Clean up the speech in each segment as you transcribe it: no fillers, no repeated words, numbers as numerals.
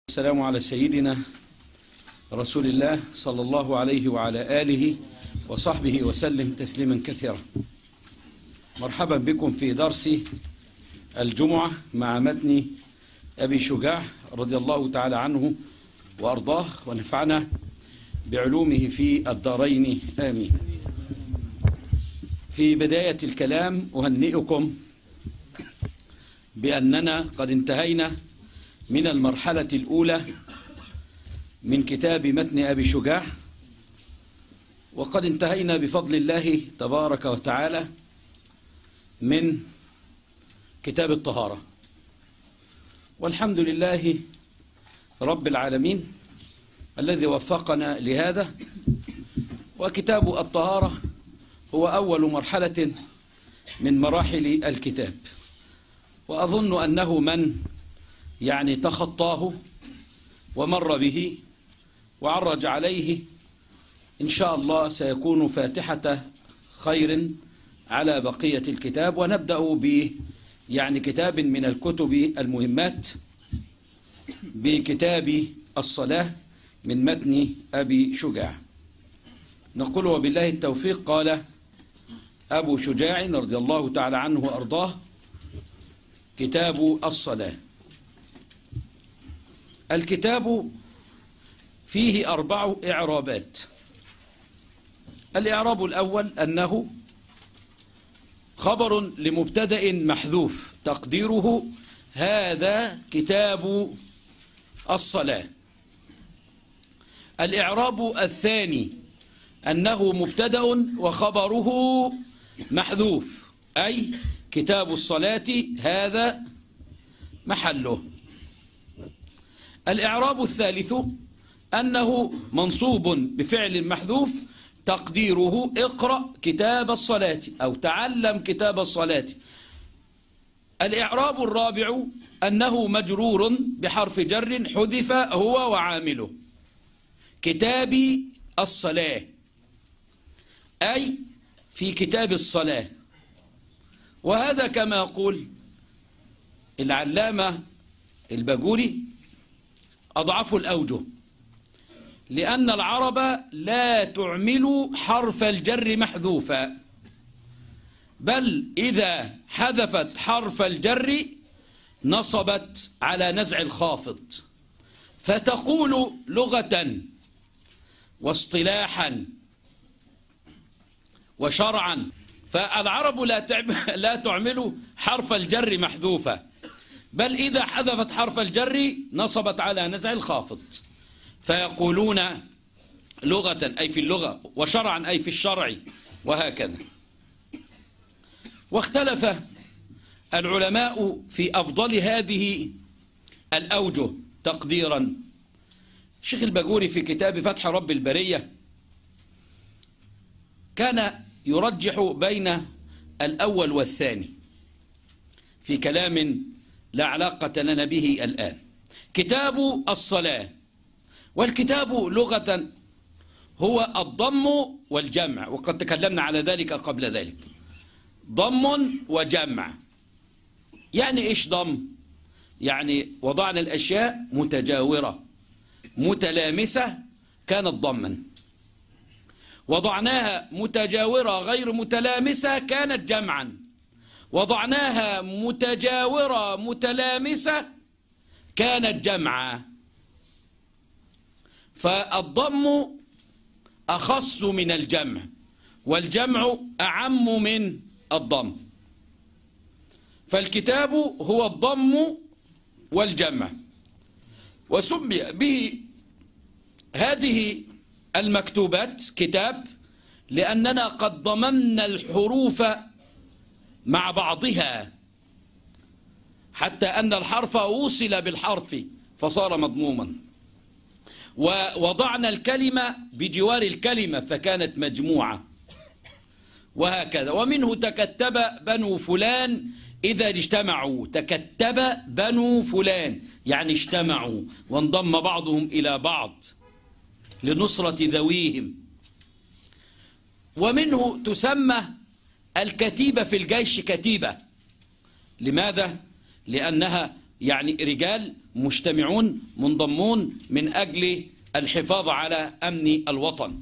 السلام على سيدنا رسول الله صلى الله عليه وعلى آله وصحبه وسلم تسليما كثيرا. مرحبا بكم في درس الجمعة مع متن أبي شجاع رضي الله تعالى عنه وأرضاه ونفعنا بعلومه في الدارين آمين. في بداية الكلام أهنئكم بأننا قد انتهينا من المرحلة الأولى من كتاب متن أبي شجاع، وقد انتهينا بفضل الله تبارك وتعالى من كتاب الطهارة، والحمد لله رب العالمين الذي وفقنا لهذا. وكتاب الطهارة هو أول مرحلة من مراحل الكتاب، وأظن أنه من تخطاه ومر به وعرج عليه إن شاء الله سيكون فاتحة خير على بقية الكتاب. ونبدأ كتاب من الكتب المهمات بكتاب الصلاة من متن أبي شجاع. نقول وبالله التوفيق. قال أبو شجاع رضي الله تعالى عنه وأرضاه: كتاب الصلاة. الكتاب فيه 4 إعرابات. الإعراب الأول أنه خبر لمبتدأ محذوف تقديره هذا كتاب الصلاة. الإعراب الثاني أنه مبتدأ وخبره محذوف، أي كتاب الصلاة هذا محله. الإعراب الثالث أنه منصوب بفعل محذوف تقديره اقرأ كتاب الصلاة أو تعلم كتاب الصلاة. الإعراب الرابع أنه مجرور بحرف جر حذف هو وعامله، كتاب الصلاة أي في كتاب الصلاة. وهذا كما يقول العلامة الباجوري أضعف الأوجه، لأن العرب لا تعمل حرف الجر محذوفا، بل إذا حذفت حرف الجر نصبت على نزع الخافض، فتقول لغة واصطلاحا وشرعا. فالعرب لا تعمل حرف الجر محذوفا، بل إذا حذفت حرف الجر نصبت على نزع الخافض، فيقولون لغة أي في اللغة، وشرعا أي في الشرع، وهكذا. واختلف العلماء في أفضل هذه الأوجه تقديرا. الشيخ الباجوري في كتاب فتح رب البرية كان يرجح بين الأول والثاني في كلام لا علاقة لنا به الآن. كتاب الصلاة، والكتاب لغة هو الضم والجمع، وقد تكلمنا على ذلك قبل ذلك. ضم وجمع. يعني إيش ضم؟ وضعنا الأشياء متجاورة متلامسة كانت ضما، وضعناها متجاورة غير متلامسة كانت جمعا، وضعناها متجاورة متلامسة كانت جمعا. فالضم أخص من الجمع، والجمع أعم من الضم. فالكتاب هو الضم والجمع، وسمي به هذه المكتوبات كتاب لأننا قد ضممنا الحروف مع بعضها، حتى أن الحرف وصل بالحرف فصار مضموما، ووضعنا الكلمة بجوار الكلمة فكانت مجموعة، وهكذا. ومنه تكتب بنو فلان إذا اجتمعوا. تكتب بنو فلان يعني اجتمعوا وانضم بعضهم إلى بعض لنصرة ذويهم. ومنه تسمى الكتيبة في الجيش كتيبة. لماذا؟ لأنها يعني رجال مجتمعون منضمون من أجل الحفاظ على أمن الوطن.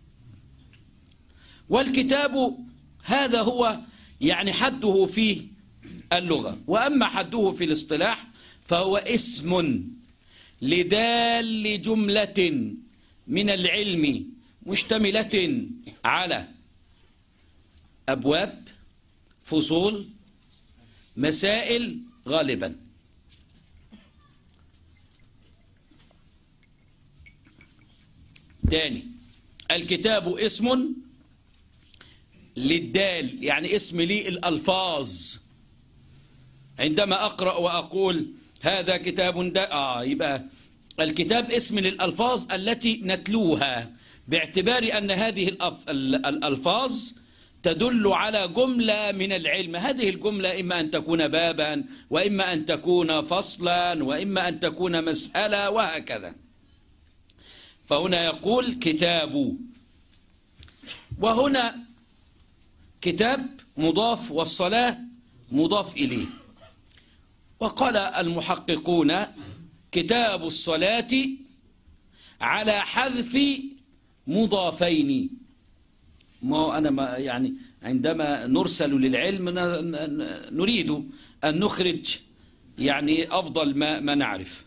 والكتاب هذا هو يعني حده في اللغة. وأما حده في الاصطلاح فهو اسم لدال جملة من العلم مشتملة على أبواب، فصول، مسائل غالبا. تاني، الكتاب اسم للدال، يعني اسم للألفاظ. عندما أقرأ وأقول هذا كتاب يبقى الكتاب اسم للألفاظ التي نتلوها، باعتبار أن هذه الألفاظ تدل على جملة من العلم. هذه الجملة إما أن تكون بابا، وإما أن تكون فصلا، وإما أن تكون مسألة، وهكذا. فهنا يقول كتاب، وهنا كتاب مضاف والصلاة مضاف إليه. وقال المحققون كتاب الصلاة على حذف مضافين. ما أنا يعني عندما نرسل للعلم نريد أن نخرج يعني أفضل ما نعرف.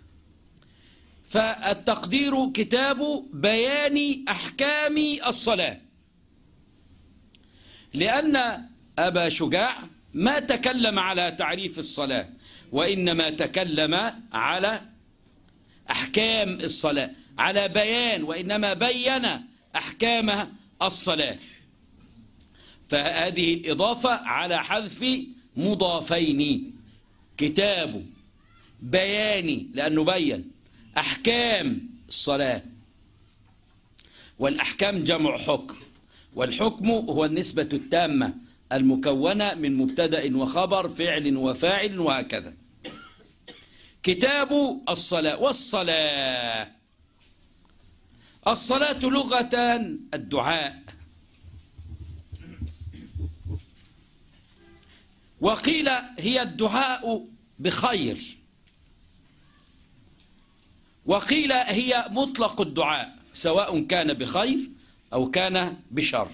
فالتقدير كتاب بيان أحكام الصلاة، لأن أبا شجاع ما تكلم على تعريف الصلاة، وإنما تكلم على أحكام الصلاة، على بيان، وإنما بين أحكام الصلاة. فهذه الإضافة على حذف مضافين، كتاب بياني لأنه بين أحكام الصلاة. والأحكام جمع حكم، والحكم هو النسبة التامة المكونة من مبتدأ وخبر، فعل وفاعل، وهكذا. كتاب الصلاة. والصلاة، الصلاة لغة الدعاء، وقيل هي الدعاء بخير، وقيل هي مطلق الدعاء سواء كان بخير أو كان بشر.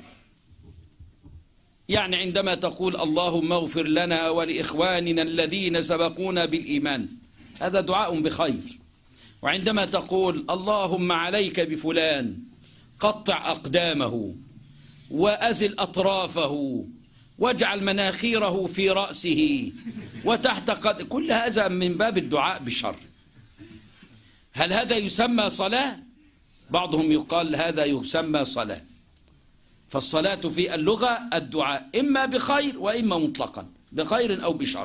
يعني عندما تقول اللهم اغفر لنا ولإخواننا الذين سبقونا بالإيمان، هذا دعاء بخير. وعندما تقول اللهم عليك بفلان، قطع أقدامه وأزل أطرافه واجعل مناخيره في رأسه وتحت كل هذا من باب الدعاء بشر. هل هذا يسمى صلاة؟ بعضهم يقال هذا يسمى صلاة. فالصلاة في اللغة الدعاء إما بخير وإما مطلقا، بخير أو بشر.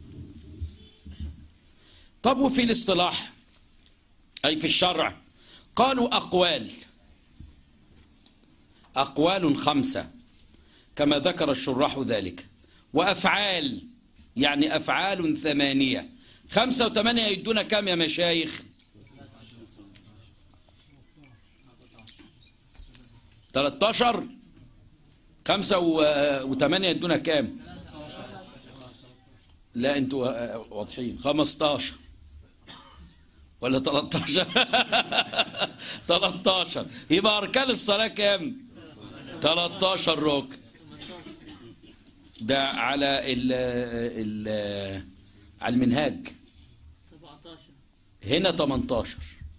طب وفي الاصطلاح أي في الشرع قالوا أقوال 5 كما ذكر الشراح ذلك، وأفعال يعني أفعال 8. 5 و8 يدون كم يا مشايخ؟ 13. 5 و8 يدون كام؟ لا انتوا واضحين. 15 ولا 13؟ 13. يبقى أركان الصلاة كام؟ 13 ركن. ده على على المنهاج. 17 هنا 18.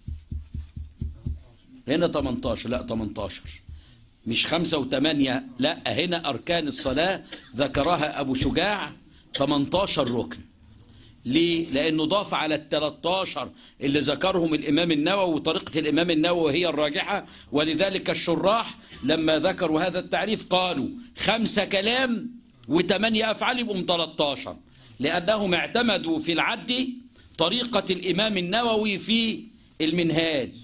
هنا 18. لا 18 مش 5 و8. لا هنا أركان الصلاة ذكرها أبو شجاع 18 ركن. ليه؟ لأنه ضاف على 13 اللي ذكرهم الإمام النووي، وطريقة الإمام النووي هي الراجحة. ولذلك الشراح لما ذكروا هذا التعريف قالوا 5 كلام و8 أفعال يبقوا 13، لأنهم اعتمدوا في العد طريقة الإمام النووي في المنهاج.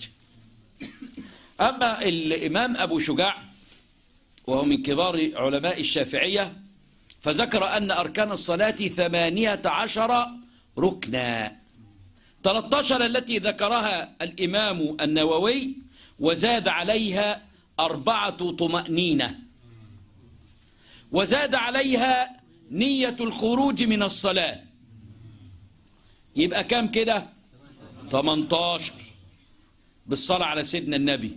أما الإمام أبو شجاع وهو من كبار علماء الشافعية فذكر أن أركان الصلاة 18 ركنا. 13 التي ذكرها الإمام النووي، وزاد عليها 4 طمأنينة، وزاد عليها نية الخروج من الصلاة. يبقى كام كده؟ 18 بالصلاة على سيدنا النبي.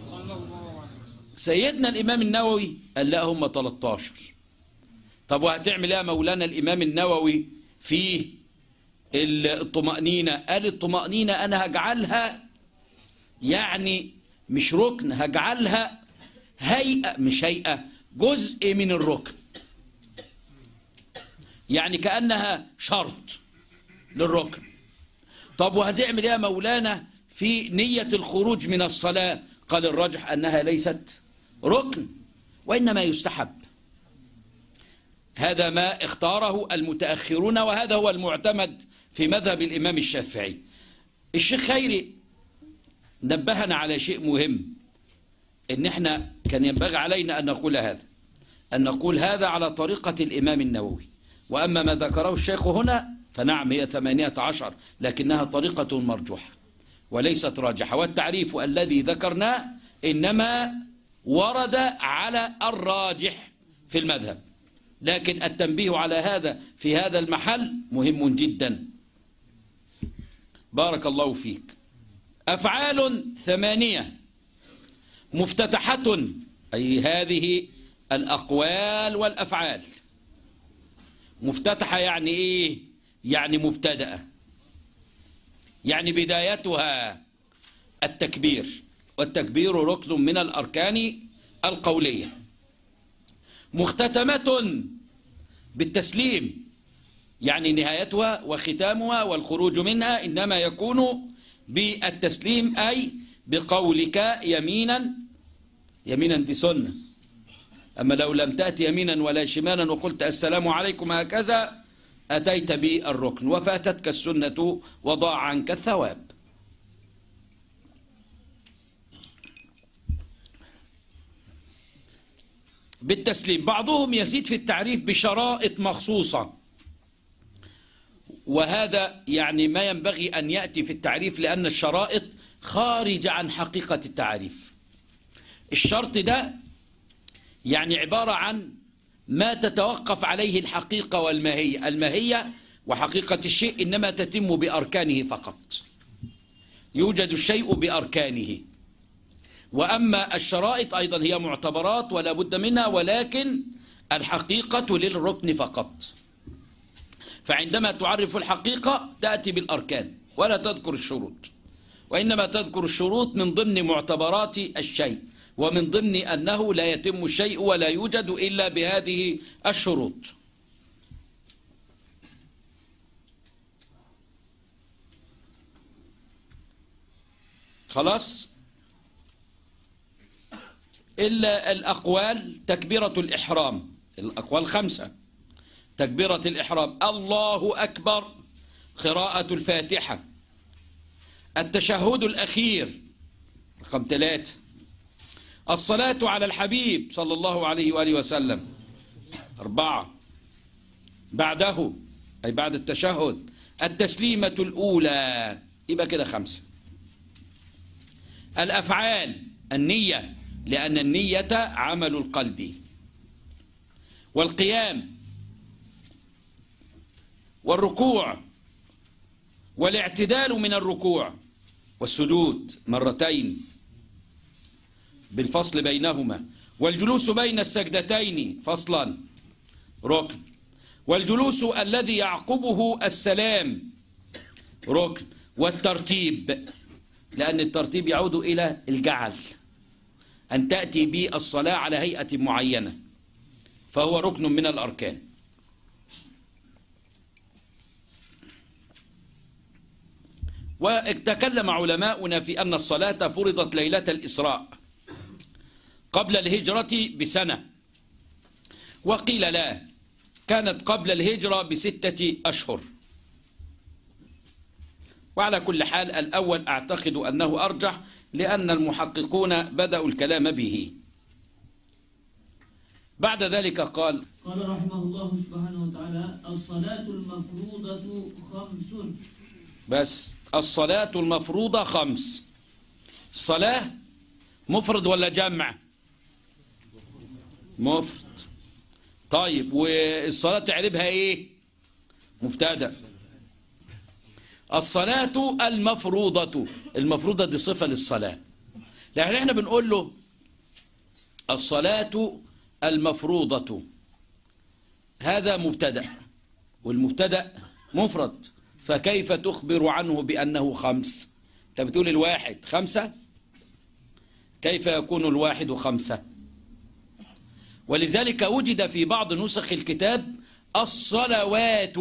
سيدنا الإمام النووي قال لا هم 13. طب وهتعمل ايه يا مولانا الإمام النووي في الطمأنينة؟ قال الطمأنينة أنا هجعلها يعني مش ركن، هجعلها هيئة، مش هيئة، جزء من الركن، يعني كأنها شرط للركن. طب وهتعمل ايه يا مولانا في نية الخروج من الصلاة؟ قال الراجح أنها ليست ركن وإنما يستحب. هذا ما اختاره المتأخرون وهذا هو المعتمد في مذهب الإمام الشافعي. الشيخ خيري نبهنا على شيء مهم، إن احنا كان ينبغي علينا أن نقول هذا، أن نقول هذا على طريقة الإمام النووي، وأما ما ذكره الشيخ هنا فنعم هي 18 لكنها طريقة مرجوحة وليست راجحة، والتعريف الذي ذكرناه إنما ورد على الراجح في المذهب، لكن التنبيه على هذا في هذا المحل مهم جدا. بارك الله فيك. أفعال 8 مفتتحة، أي هذه الأقوال والأفعال مفتتحة يعني إيه؟ يعني مبتدأة، يعني بدايتها التكبير، والتكبير ركن من الأركان القولية. مختتمة بالتسليم، يعني نهايتها وختامها والخروج منها إنما يكون بالتسليم، أي بقولك يمينا. يمينا دي سنة، أما لو لم تأتي يمينا ولا شمالا وقلت السلام عليكم هكذا أتيت بالركن وفاتتك السنة وضاع عنك الثواب. بالتسليم. بعضهم يزيد في التعريف بشرائط مخصوصة، وهذا يعني ما ينبغي أن يأتي في التعريف، لأن الشرائط خارج عن حقيقة التعريف. الشرط ده يعني عبارة عن ما تتوقف عليه الحقيقة والماهية. الماهية وحقيقة الشيء إنما تتم بأركانه فقط، يوجد الشيء بأركانه، وأما الشرائط أيضا هي معتبرات ولا بد منها، ولكن الحقيقة للركن فقط. فعندما تعرف الحقيقة تأتي بالأركان ولا تذكر الشروط، وإنما تذكر الشروط من ضمن معتبرات الشيء، ومن ضمن أنه لا يتم الشيء ولا يوجد إلا بهذه الشروط. خلاص. إلا الأقوال تكبيرة الإحرام، الأقوال 5: تكبيرة الإحرام، الله أكبر، قراءة الفاتحة، التشهد الأخير رقم 3، الصلاة على الحبيب صلى الله عليه وآله وسلم 4، بعده أي بعد التشهد التسليمة الأولى، يبقى كده 5. الأفعال النية، لأن النية عمل القلب، والقيام، والركوع، والاعتدال من الركوع، والسجود 2 بالفصل بينهما، والجلوس بين السجدتين فصلا ركن، والجلوس الذي يعقبه السلام ركن، والترتيب، لأن الترتيب يعود إلى الجعل، أن تأتي بالصلاة على هيئة معينة، فهو ركن من الأركان. وتكلم علماؤنا في أن الصلاة فرضت ليلة الإسراء قبل الهجرة بسنة، وقيل لا، كانت قبل الهجرة ب6 أشهر. وعلى كل حال الأول أعتقد أنه أرجح، لأن المحققون بدأوا الكلام به. بعد ذلك قال رحمه الله سبحانه وتعالى: الصلاة المفروضة 5. بس الصلاة المفروضة 5. الصلاة مفرد ولا جمع؟ مفرد. طيب والصلاة تعربها ايه؟ مبتدأ. الصلاة المفروضة. المفروضة دي صفة للصلاة، لأن احنا بنقول له الصلاة المفروضة، هذا مبتدأ، والمبتدأ مفرد، فكيف تخبر عنه بأنه خمس؟ انت بتقول الواحد خمسة، كيف يكون الواحد خمسة؟ ولذلك وجد في بعض نسخ الكتاب الصلوات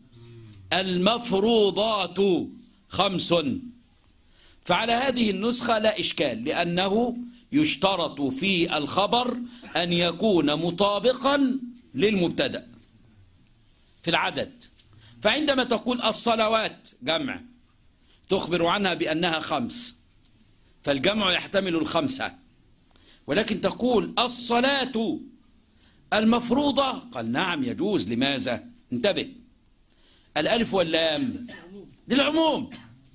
المفروضات خمس، فعلى هذه النسخة لا إشكال، لأنه يشترط في الخبر أن يكون مطابقا للمبتدأ في العدد. فعندما تقول الصلوات جمع تخبر عنها بأنها خمس، فالجمع يحتمل الخمسة. ولكن تقول الصلاة المفروضة، قال نعم يجوز. لماذا؟ انتبه، الألف واللام للعموم.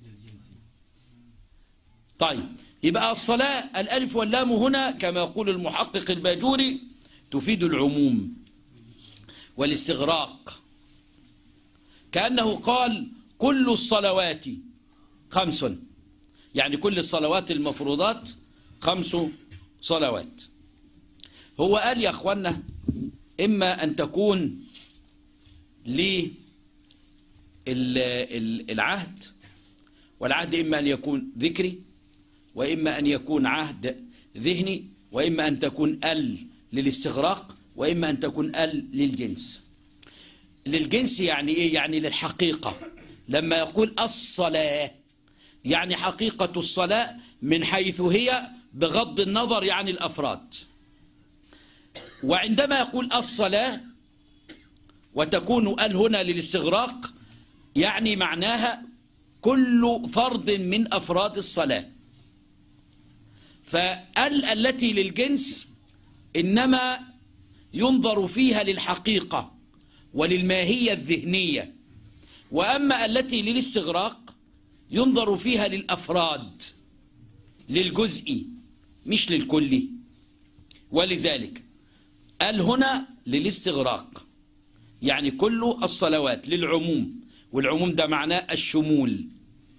طيب يبقى الصلاة الألف واللام هنا كما يقول المحقق الباجوري تفيد العموم والاستغراق، كأنه قال كل الصلوات خمس، يعني كل الصلوات المفروضات 5 صلوات. هو قال يا أخوانا إما أن تكون للعهد، والعهد إما أن يكون ذكري، وإما أن يكون عهد ذهني، وإما أن تكون للاستغراق، وإما أن تكون للجنس. للجنس يعني إيه؟ يعني للحقيقة. لما يقول الصلاة يعني حقيقة الصلاة من حيث هي بغض النظر عن الأفراد. وعندما يقول الصلاة وتكون هنا للاستغراق يعني معناها كل فرد من أفراد الصلاة. التي للجنس إنما ينظر فيها للحقيقة وللماهية الذهنية، وأما التي للاستغراق ينظر فيها للأفراد، للجزء مش للكل. ولذلك قال هنا للاستغراق يعني كل الصلوات للعموم، والعموم ده معناه الشمول.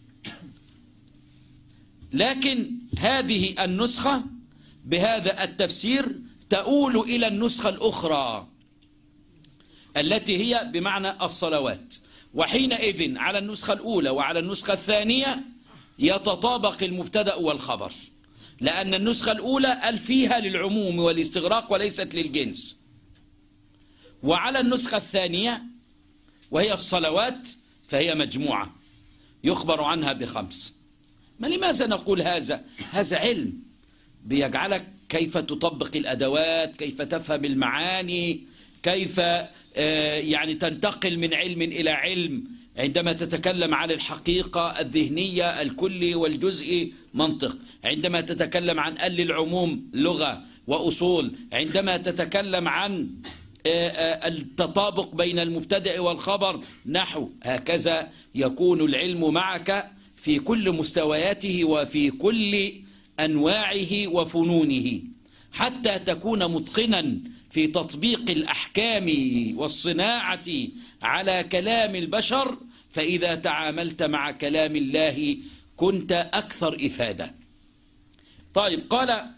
لكن هذه النسخة بهذا التفسير تؤول إلى النسخة الأخرى التي هي بمعنى الصلوات، وحينئذ على النسخة الأولى وعلى النسخة الثانية يتطابق المبتدأ والخبر، لأن النسخة الأولى قال فيها للعموم والاستغراق وليست للجنس، وعلى النسخة الثانية وهي الصلوات فهي مجموعة يخبر عنها ب5. ما لماذا نقول هذا؟ هذا علم بيجعلك كيف تطبق الأدوات، كيف تفهم المعاني، كيف يعني تنتقل من علم إلى علم. عندما تتكلم عن الحقيقة الذهنية الكلي والجزئي منطق، عندما تتكلم عن العموم لغة وأصول، عندما تتكلم عن التطابق بين المبتدأ والخبر نحو. هكذا يكون العلم معك في كل مستوياته وفي كل أنواعه وفنونه، حتى تكون متقنا في تطبيق الأحكام والصناعة على كلام البشر، فإذا تعاملت مع كلام الله كنت أكثر إفادة. طيب قال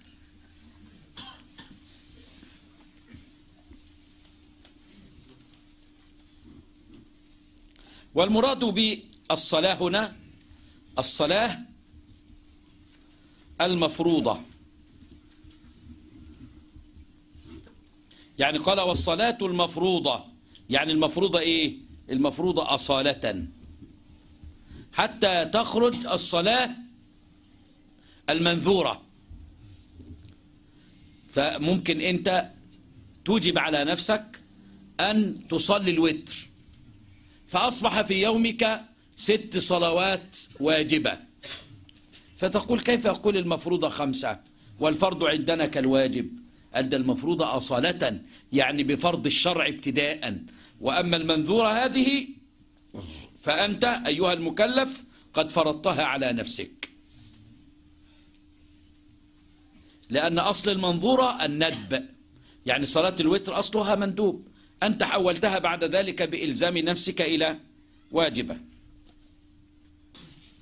والمراد بالصلاة هنا الصلاة المفروضة، يعني قال والصلاة المفروضة، يعني المفروضة إيه؟ المفروضة أصالة، حتى تخرج الصلاة المنذورة. فممكن أنت توجب على نفسك أن تصلي الوتر، فأصبح في يومك 6 صلوات واجبة، فتقول كيف أقول المفروضة 5 والفرض عندنا كالواجب؟ أدى المفروضة أصالة يعني بفرض الشرع ابتداء، وأما المنذورة هذه فأنت أيها المكلف قد فرضتها على نفسك، لأن أصل المنظورة الندب، يعني صلاة الوتر أصلها مندوب، أنت حولتها بعد ذلك بإلزام نفسك إلى واجبة.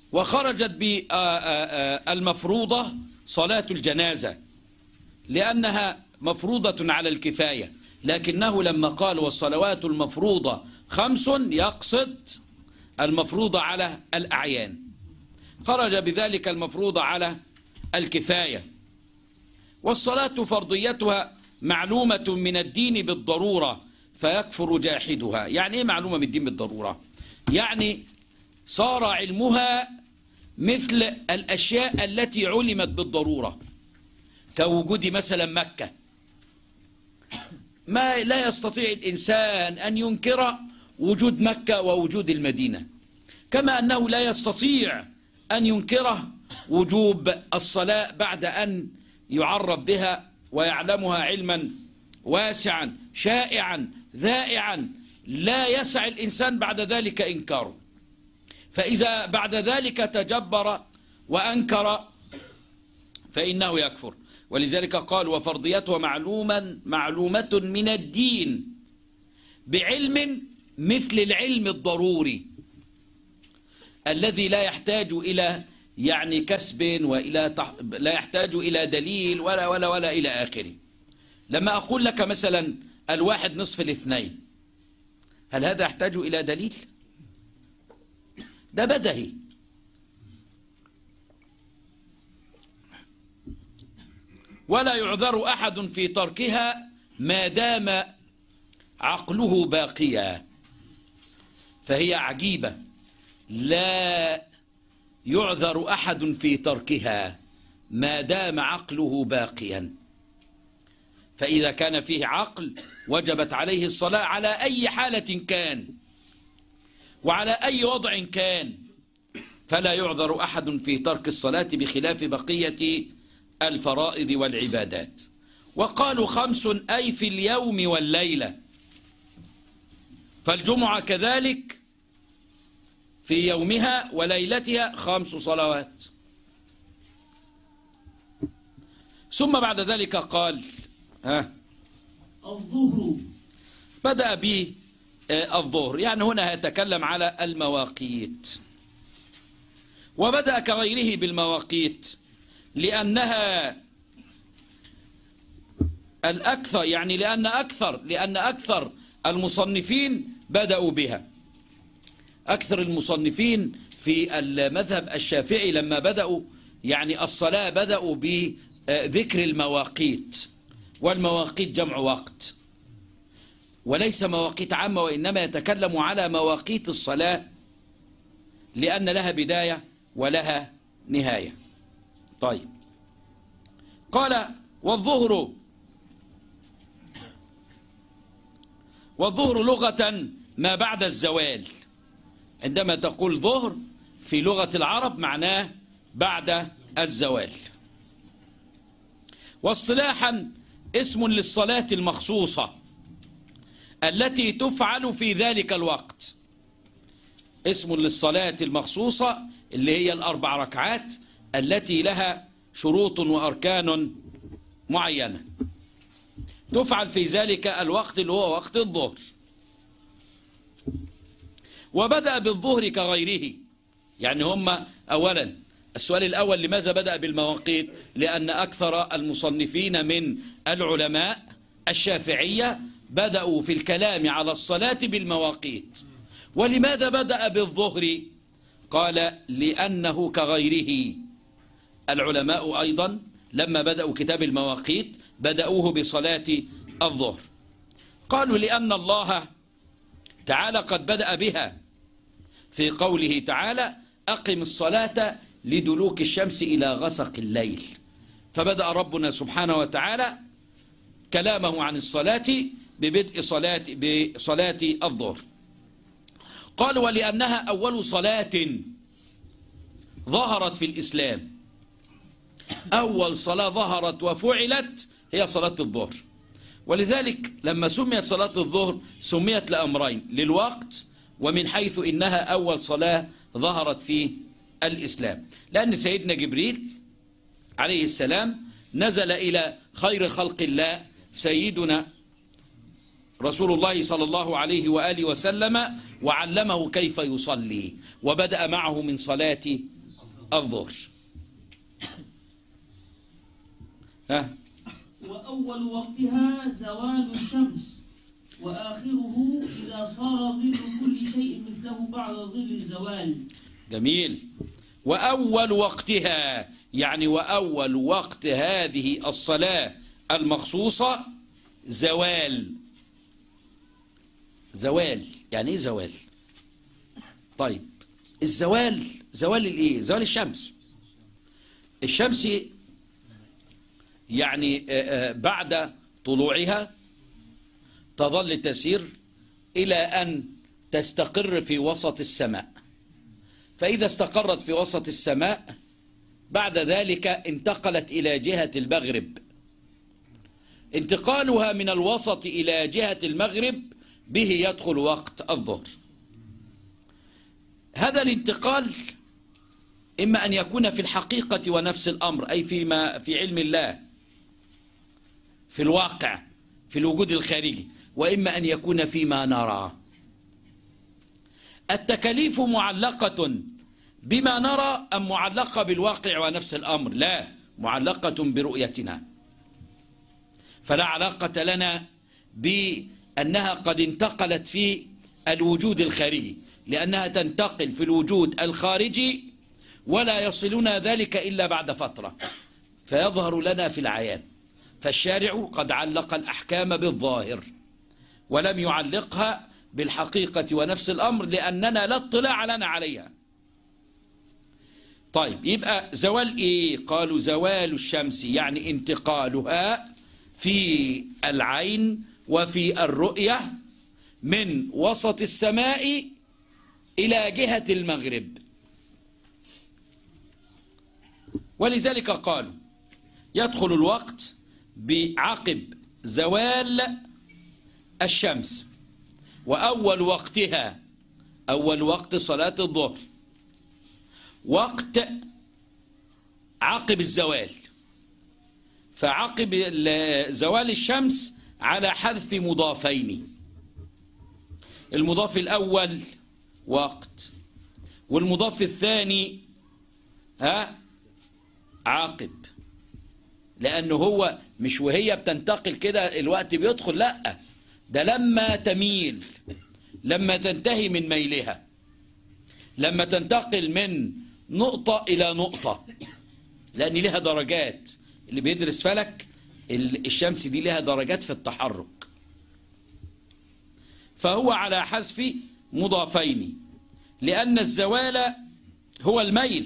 وخرجت بالمفروضة صلاة الجنازة لأنها مفروضة على الكفاية، لكنه لما قال والصلوات المفروضة 5 يقصد المفروضة على الأعيان، خرج بذلك المفروضة على الكفاية. والصلاة فرضيتها معلومة من الدين بالضرورة فيكفر جاحدها. يعني إيه معلومة من الدين بالضرورة؟ يعني صار علمها مثل الأشياء التي علمت بالضرورة، كوجود مثلا مكة، ما لا يستطيع الإنسان أن ينكر وجود مكة ووجود المدينة، كما أنه لا يستطيع أن ينكر وجوب الصلاة بعد أن يعرف بها ويعلمها علما واسعا شائعا ذائعا لا يسع الإنسان بعد ذلك إنكاره. فإذا بعد ذلك تجبر وأنكر فإنه يكفر. ولذلك قال وفرضيتها معلومة من الدين بعلم مثل العلم الضروري الذي لا يحتاج إلى يعني كسب لا يحتاج إلى دليل ولا إلى آخره. لما أقول لك مثلا 1 نصف 2، هل هذا يحتاج إلى دليل؟ ده بدهي. ولا يعذر أحد في تركها ما دام عقله باقيا. فهي عجيبة، لا يعذر أحد في تركها ما دام عقله باقيا. فإذا كان فيه عقل وجبت عليه الصلاة على أي حالة كان وعلى أي وضع كان، فلا يعذر أحد في ترك الصلاة بخلاف بقية الفرائض والعبادات. وقالوا 5 أي في اليوم والليلة، فالجمعة كذلك في يومها وليلتها 5 صلوات. ثم بعد ذلك قال الظهر، بدأ بالظهر، يعني هنا يتكلم على المواقيت، وبدأ كغيره بالمواقيت لأنها الأكثر، يعني لأن أكثر المصنفين بدأوا بها. أكثر المصنفين في المذهب الشافعي لما بدأوا يعني الصلاة بدأوا بذكر المواقيت، والمواقيت جمع وقت وليس مواقيت عامة، وإنما يتكلم على مواقيت الصلاة لأن لها بداية ولها نهاية. طيب، قال والظهر لغة ما بعد الزوال. عندما تقول ظهر في لغة العرب معناه بعد الزوال. واصطلاحا اسم للصلاة المخصوصة التي تفعل في ذلك الوقت. اسم للصلاة المخصوصة اللي هي 4 ركعات التي لها شروط وأركان معينة تفعل في ذلك الوقت اللي هو وقت الظهر. وبدأ بالظهر كغيره، يعني هم أولا السؤال الأول لماذا بدأ بالمواقيت؟ لأن أكثر المصنفين من العلماء الشافعية بدأوا في الكلام على الصلاة بالمواقيت. ولماذا بدأ بالظهر؟ قال لأنه كغيره. العلماء أيضا لما بدأوا كتاب المواقيت بدأوه بصلاة الظهر. قالوا لأن الله تعالى قد بدأ بها في قوله تعالى أقم الصلاة لدلوك الشمس إلى غسق الليل، فبدأ ربنا سبحانه وتعالى كلامه عن الصلاة ببدء بصلاة الظهر. قالوا ولأنها أول صلاة ظهرت في الإسلام، أول صلاة ظهرت وفعلت هي صلاة الظهر. ولذلك لما سميت صلاة الظهر سميت لأمرين: للوقت، ومن حيث إنها أول صلاة ظهرت في الإسلام، لأن سيدنا جبريل عليه السلام نزل إلى خير خلق الله سيدنا رسول الله صلى الله عليه وآله وسلم وعلمه كيف يصلي، وبدأ معه من صلاة الظهر. ها؟ وأول وقتها زوال الشمس، وآخره إذا صار ظل كل شيء مثله بعد ظل الزوال. جميل. وأول وقتها يعني وأول وقت هذه الصلاة المخصوصة زوال. زوال يعني إيه زوال؟ طيب الزوال زوال الإيه؟ زوال الشمس. الشمس يعني بعد طلوعها تظل تسير إلى أن تستقر في وسط السماء، فإذا استقرت في وسط السماء بعد ذلك انتقلت إلى جهة المغرب. انتقالها من الوسط إلى جهة المغرب به يدخل وقت الظهر. هذا الانتقال إما أن يكون في الحقيقة ونفس الأمر، أي في علم الله في الواقع في الوجود الخارجي، وإما أن يكون فيما نرى. التكاليف معلقة بما نرى أم معلقة بالواقع ونفس الأمر؟ لا، معلقة برؤيتنا. فلا علاقة لنا بأنها قد انتقلت في الوجود الخارجي، لأنها تنتقل في الوجود الخارجي ولا يصلنا ذلك إلا بعد فترة فيظهر لنا في العيان. فالشارع قد علق الأحكام بالظاهر ولم يعلقها بالحقيقة ونفس الأمر، لأننا لا اطلاع لنا عليها. طيب يبقى زوال إيه؟ قالوا زوال الشمس يعني انتقالها في العين وفي الرؤية من وسط السماء إلى جهة المغرب. ولذلك قالوا يدخل الوقت بعقب زوال الشمس، وأول وقتها أول وقت صلاة الظهر وقت عقب الزوال. فعقب زوال الشمس على حذف مضافين، المضاف الأول وقت والمضاف الثاني عاقب، لأنه هو مش وهي بتنتقل كده الوقت بيدخل، لا، ده لما تميل، لما تنتهي من ميلها، لما تنتقل من نقطة إلى نقطة، لأن لها درجات. اللي بيدرس فلك الشمس دي لها درجات في التحرك. فهو على حذف مضافين، لأن الزوال هو الميل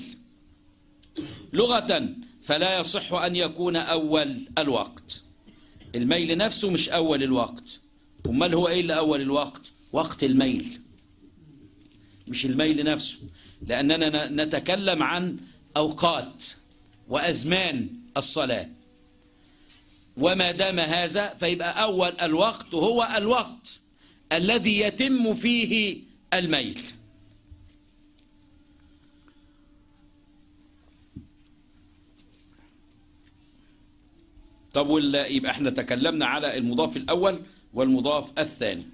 لغة، فلا يصح أن يكون أول الوقت. الميل نفسه مش أول الوقت، أمال هو إيه اللي أول الوقت؟ وقت الميل مش الميل نفسه، لأننا نتكلم عن أوقات وأزمان الصلاة. وما دام هذا فيبقى أول الوقت هو الوقت الذي يتم فيه الميل. طب يبقى احنا تكلمنا على المضاف الأول والمضاف الثاني.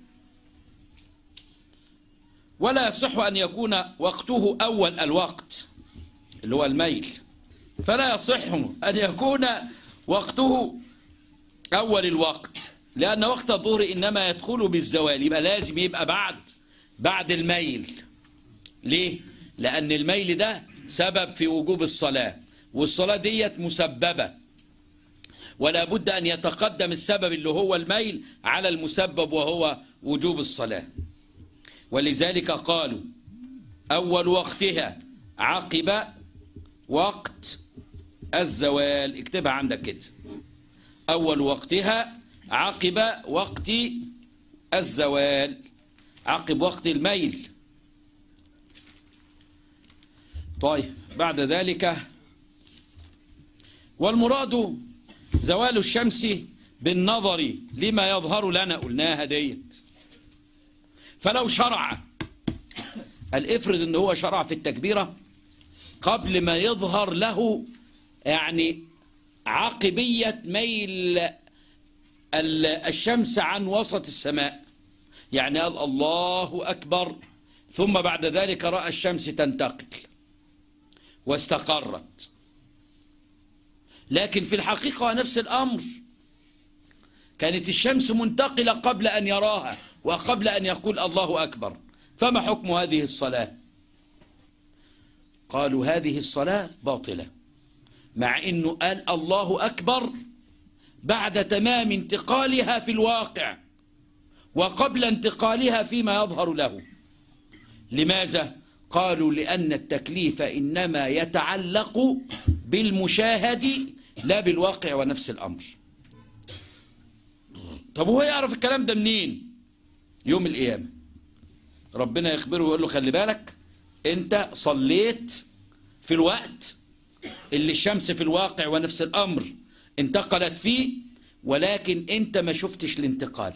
ولا يصح أن يكون وقته أول الوقت اللي هو الميل، فلا يصح أن يكون وقته أول الوقت، لأن وقت الظهر إنما يدخل بالزوال، يبقى لازم يبقى بعد الميل. ليه؟ لأن الميل ده سبب في وجوب الصلاة، والصلاة ديت مسببة، ولا بد أن يتقدم السبب اللي هو الميل على المسبب وهو وجوب الصلاة. ولذلك قالوا أول وقتها عقب وقت الزوال. اكتبها عندك كده، أول وقتها عقب وقت الزوال، عقب وقت الميل. طيب بعد ذلك والمراد زوال الشمس بالنظر لما يظهر لنا، قلناها ديت. فلو شرع الافرض ان هو شرع في التكبيرة قبل ما يظهر له يعني عقبية ميل الشمس عن وسط السماء، يعني قال الله أكبر ثم بعد ذلك رأى الشمس تنتقل، واستقرت. لكن في الحقيقة نفس الأمر، كانت الشمس منتقلة قبل أن يراها وقبل أن يقول الله أكبر. فما حكم هذه الصلاة؟ قالوا هذه الصلاة باطلة، مع أنه قال الله أكبر بعد تمام انتقالها في الواقع وقبل انتقالها فيما يظهر له. لماذا؟ قالوا لأن التكليف إنما يتعلق بالمشاهد لا بالواقع ونفس الأمر. طب هو يعرف الكلام ده منين؟ يوم القيامة ربنا يخبره ويقول له خلي بالك، انت صليت في الوقت اللي الشمس في الواقع ونفس الأمر انتقلت فيه، ولكن انت ما شفتش الانتقال،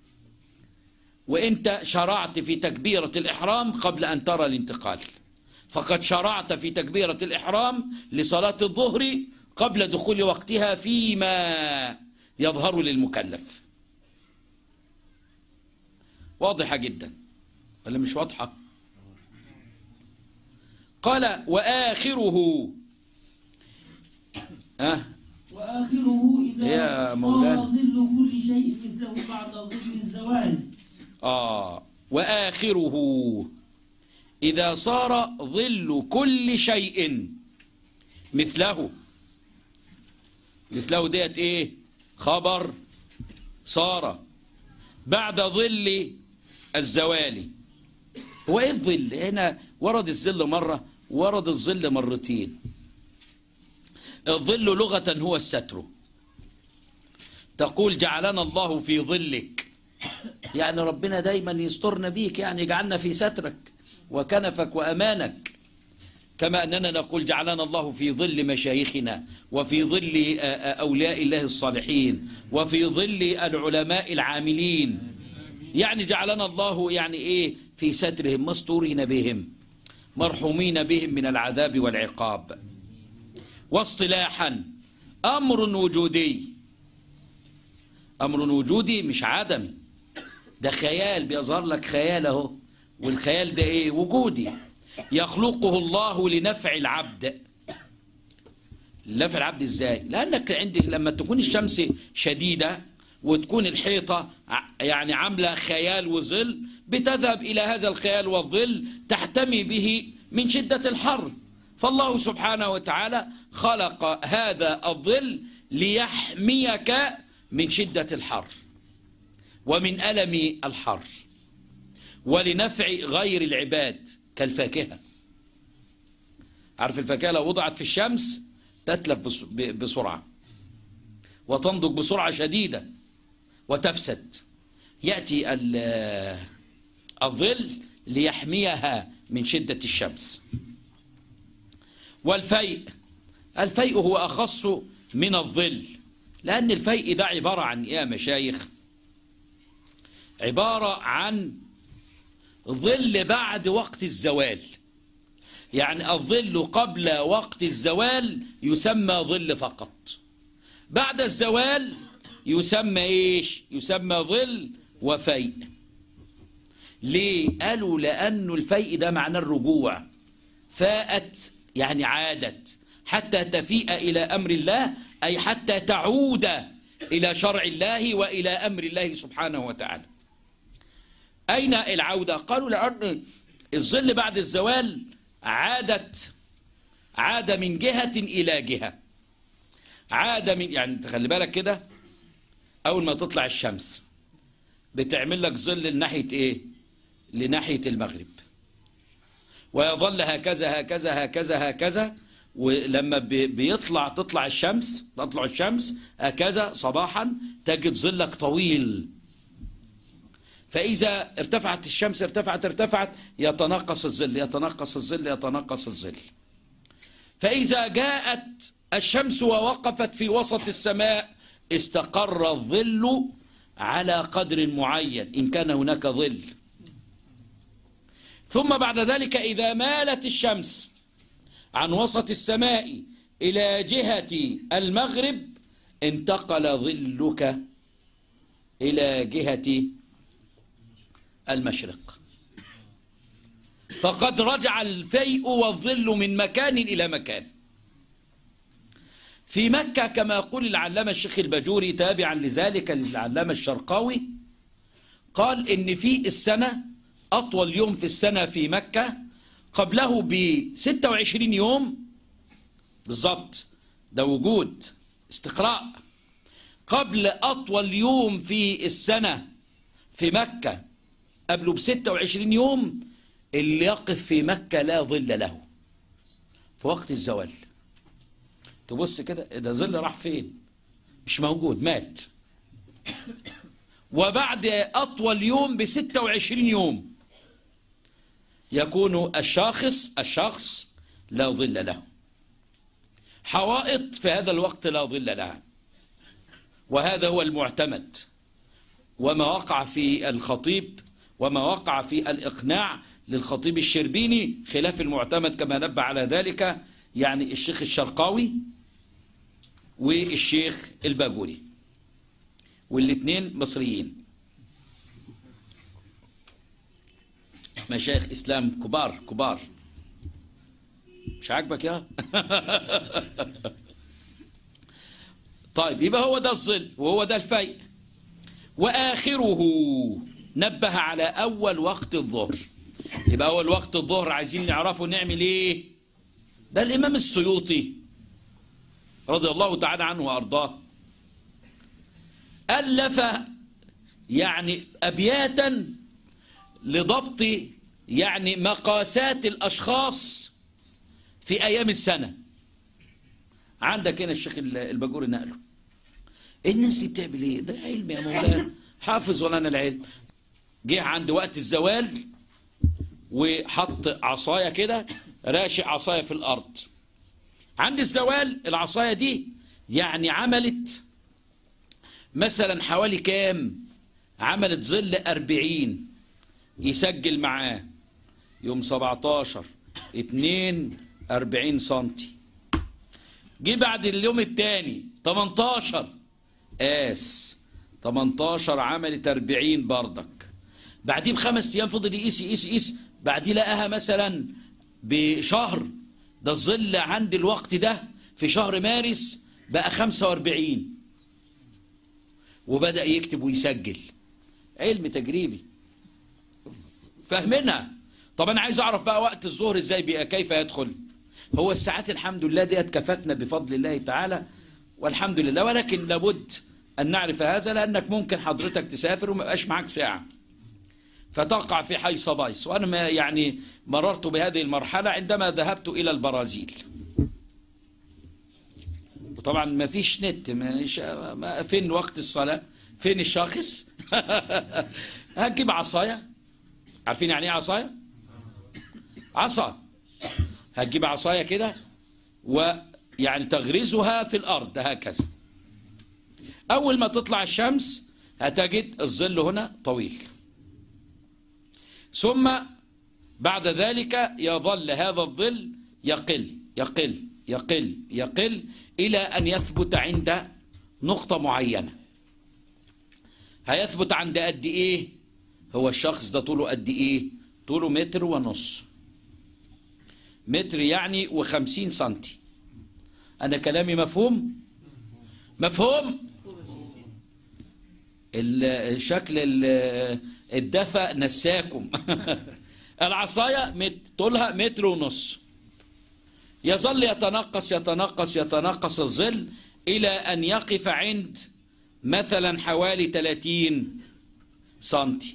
وانت شرعت في تكبيرة الإحرام قبل أن ترى الانتقال، فقد شرعت في تكبيرة الإحرام لصلاة الظهر قبل دخول وقتها فيما يظهر للمكلف. واضحة جدا ولا مش واضحة؟ قال وآخره وآخره إذا يا صار مولانا ظل كل شيء مثله بعد ظل الزوال. وآخره إذا صار ظل كل شيء مثله. مثله ديت إيه؟ خبر صار بعد ظل الزوال. هو إيه الظل؟ هنا ورد الظل مرة، ورد الظل مرتين. الظل لغة هو الستر. تقول جعلنا الله في ظلك، يعني ربنا دايما يسترنا بيك، يعني يجعلنا في سترك وكنفك وأمانك. كما أننا نقول جعلنا الله في ظل مشايخنا، وفي ظل أولياء الله الصالحين، وفي ظل العلماء العاملين. يعني جعلنا الله يعني إيه؟ في سترهم، مستورين بهم، مرحومين بهم من العذاب والعقاب. واصطلاحا أمر وجودي. أمر وجودي مش عدمي، ده خيال بيظهر لك خيال اهو، والخيال ده ايه؟ وجودي، يخلقه الله لنفع العبد. لنفع العبد ازاي؟ لأنك عندك لما تكون الشمس شديدة وتكون الحيطة يعني عاملة خيال وظل، بتذهب إلى هذا الخيال والظل تحتمي به من شدة الحر. فالله سبحانه وتعالى خلق هذا الظل ليحميك من شدة الحر ومن ألم الحر، ولنفع غير العباد كالفاكهة. عارف الفاكهة لو وضعت في الشمس تتلف بسرعة وتنضج بسرعة شديدة وتفسد. يأتي الظل ليحميها من شدة الشمس. والفيء، الفيء هو أخص من الظل، لأن الفيء ده عبارة عن إيه يا مشايخ؟ عبارة عن ظل بعد وقت الزوال. يعني الظل قبل وقت الزوال يسمى ظل فقط، بعد الزوال يسمى إيش؟ يسمى ظل وفيء. ليه؟ قالوا لأنه الفيء ده معنى الرجوع، فاءت يعني عادت، حتى تفيء إلى أمر الله، أي حتى تعود إلى شرع الله وإلى أمر الله سبحانه وتعالى. أين العودة؟ قالوا لأن الظل بعد الزوال عاد من جهة إلى جهة، عاد من، يعني تخلي بالك كده، أول ما تطلع الشمس بتعمل لك ظل لناحية إيه؟ لناحية المغرب، ويظل هكذا هكذا هكذا هكذا، ولما تطلع الشمس هكذا صباحا تجد ظلك طويل. فإذا ارتفعت الشمس ارتفعت يتناقص الظل. فإذا جاءت الشمس ووقفت في وسط السماء استقر الظل على قدر معين إن كان هناك ظل. ثم بعد ذلك إذا مالت الشمس عن وسط السماء إلى جهة المغرب انتقل ظلك إلى جهة المشرق. فقد رجع الفيء والظل من مكان إلى مكان. في مكة كما يقول العلامة الشيخ الباجوري تابعا لذلك العلامة الشرقاوي، قال إن في السنة أطول يوم في السنة في مكة قبله ب26 يوم بالضبط، ده وجود استقراء. قبل أطول يوم في السنة في مكة قبله ب26 يوم اللي يقف في مكة لا ظل له في وقت الزوال. تبص كده ده ظل راح فين؟ مش موجود، مات. وبعد أطول يوم ب26 يوم يكون الشخص لا ظل له. حوائط في هذا الوقت لا ظل لها، وهذا هو المعتمد. وما وقع في الخطيب وما وقع في الإقناع للخطيب الشربيني خلاف المعتمد كما نبه على ذلك يعني الشيخ الشرقاوي والشيخ الباجوري، والاثنين مصريين مشايخ إسلام كبار. مش عاجبك يا طيب، يبقى هو ده الظل وهو ده الفيء. وآخره نبه على أول وقت الظهر. يبقى أول وقت الظهر عايزين نعرفه نعمل إيه؟ ده الإمام السيوطي رضي الله تعالى عنه وأرضاه ألف يعني أبياتا لضبط يعني مقاسات الأشخاص في أيام السنة. عندك هنا الشيخ الباجوري نقله. الناس اللي بتعمل ايه؟ ده علم يا مولانا، حافظ ولنا العلم. جه عند وقت الزوال وحط عصاية كده، راشق عصاية في الأرض. عند الزوال العصاية دي يعني عملت مثلا حوالي كام؟ عملت ظل 40. يسجل معاه يوم 17 42 سنتي. جه بعد اليوم الثاني 18 قاس 18 عملت 40 بردك. بعديه ب5 ايام فضل يقيس بعديه لقاها مثلا بشهر، ده الظل عند الوقت ده في شهر مارس بقى 45. وبدأ يكتب ويسجل. علم تجريبي فاهمينها. طب انا عايز اعرف بقى وقت الظهر ازاي بقى كيف يدخل. هو الساعات الحمد لله ديت كفتنا بفضل الله تعالى والحمد لله، ولكن لابد أن نعرف هذا، لأنك ممكن حضرتك تسافر وما يبقاش معاك ساعة فتقع في حي صبايص. وأنا ما يعني مررت بهذه المرحلة عندما ذهبت إلى البرازيل، وطبعا ما فيش نت، فين وقت الصلاة، فين الشاخص هتجيب عصاية. عارفين يعني ايه عصاية؟ عصا، هتجيب عصاية كده ويعني تغرزها في الأرض هكذا. أول ما تطلع الشمس هتجد الظل هنا طويل، ثم بعد ذلك يظل هذا الظل يقل يقل يقل يقل إلى أن يثبت عند نقطة معينة. هيثبت عند قد إيه؟ هو الشخص ده طوله قد إيه؟ طوله 1.5 متر، متر يعني و50 سنتي. أنا كلامي مفهوم؟ مفهوم؟ شكل الدفع نساكم العصاية طولها 1.5 متر. يظل يتنقص يتنقص يتنقص الظل إلى أن يقف عند مثلا حوالي 30 سنتي.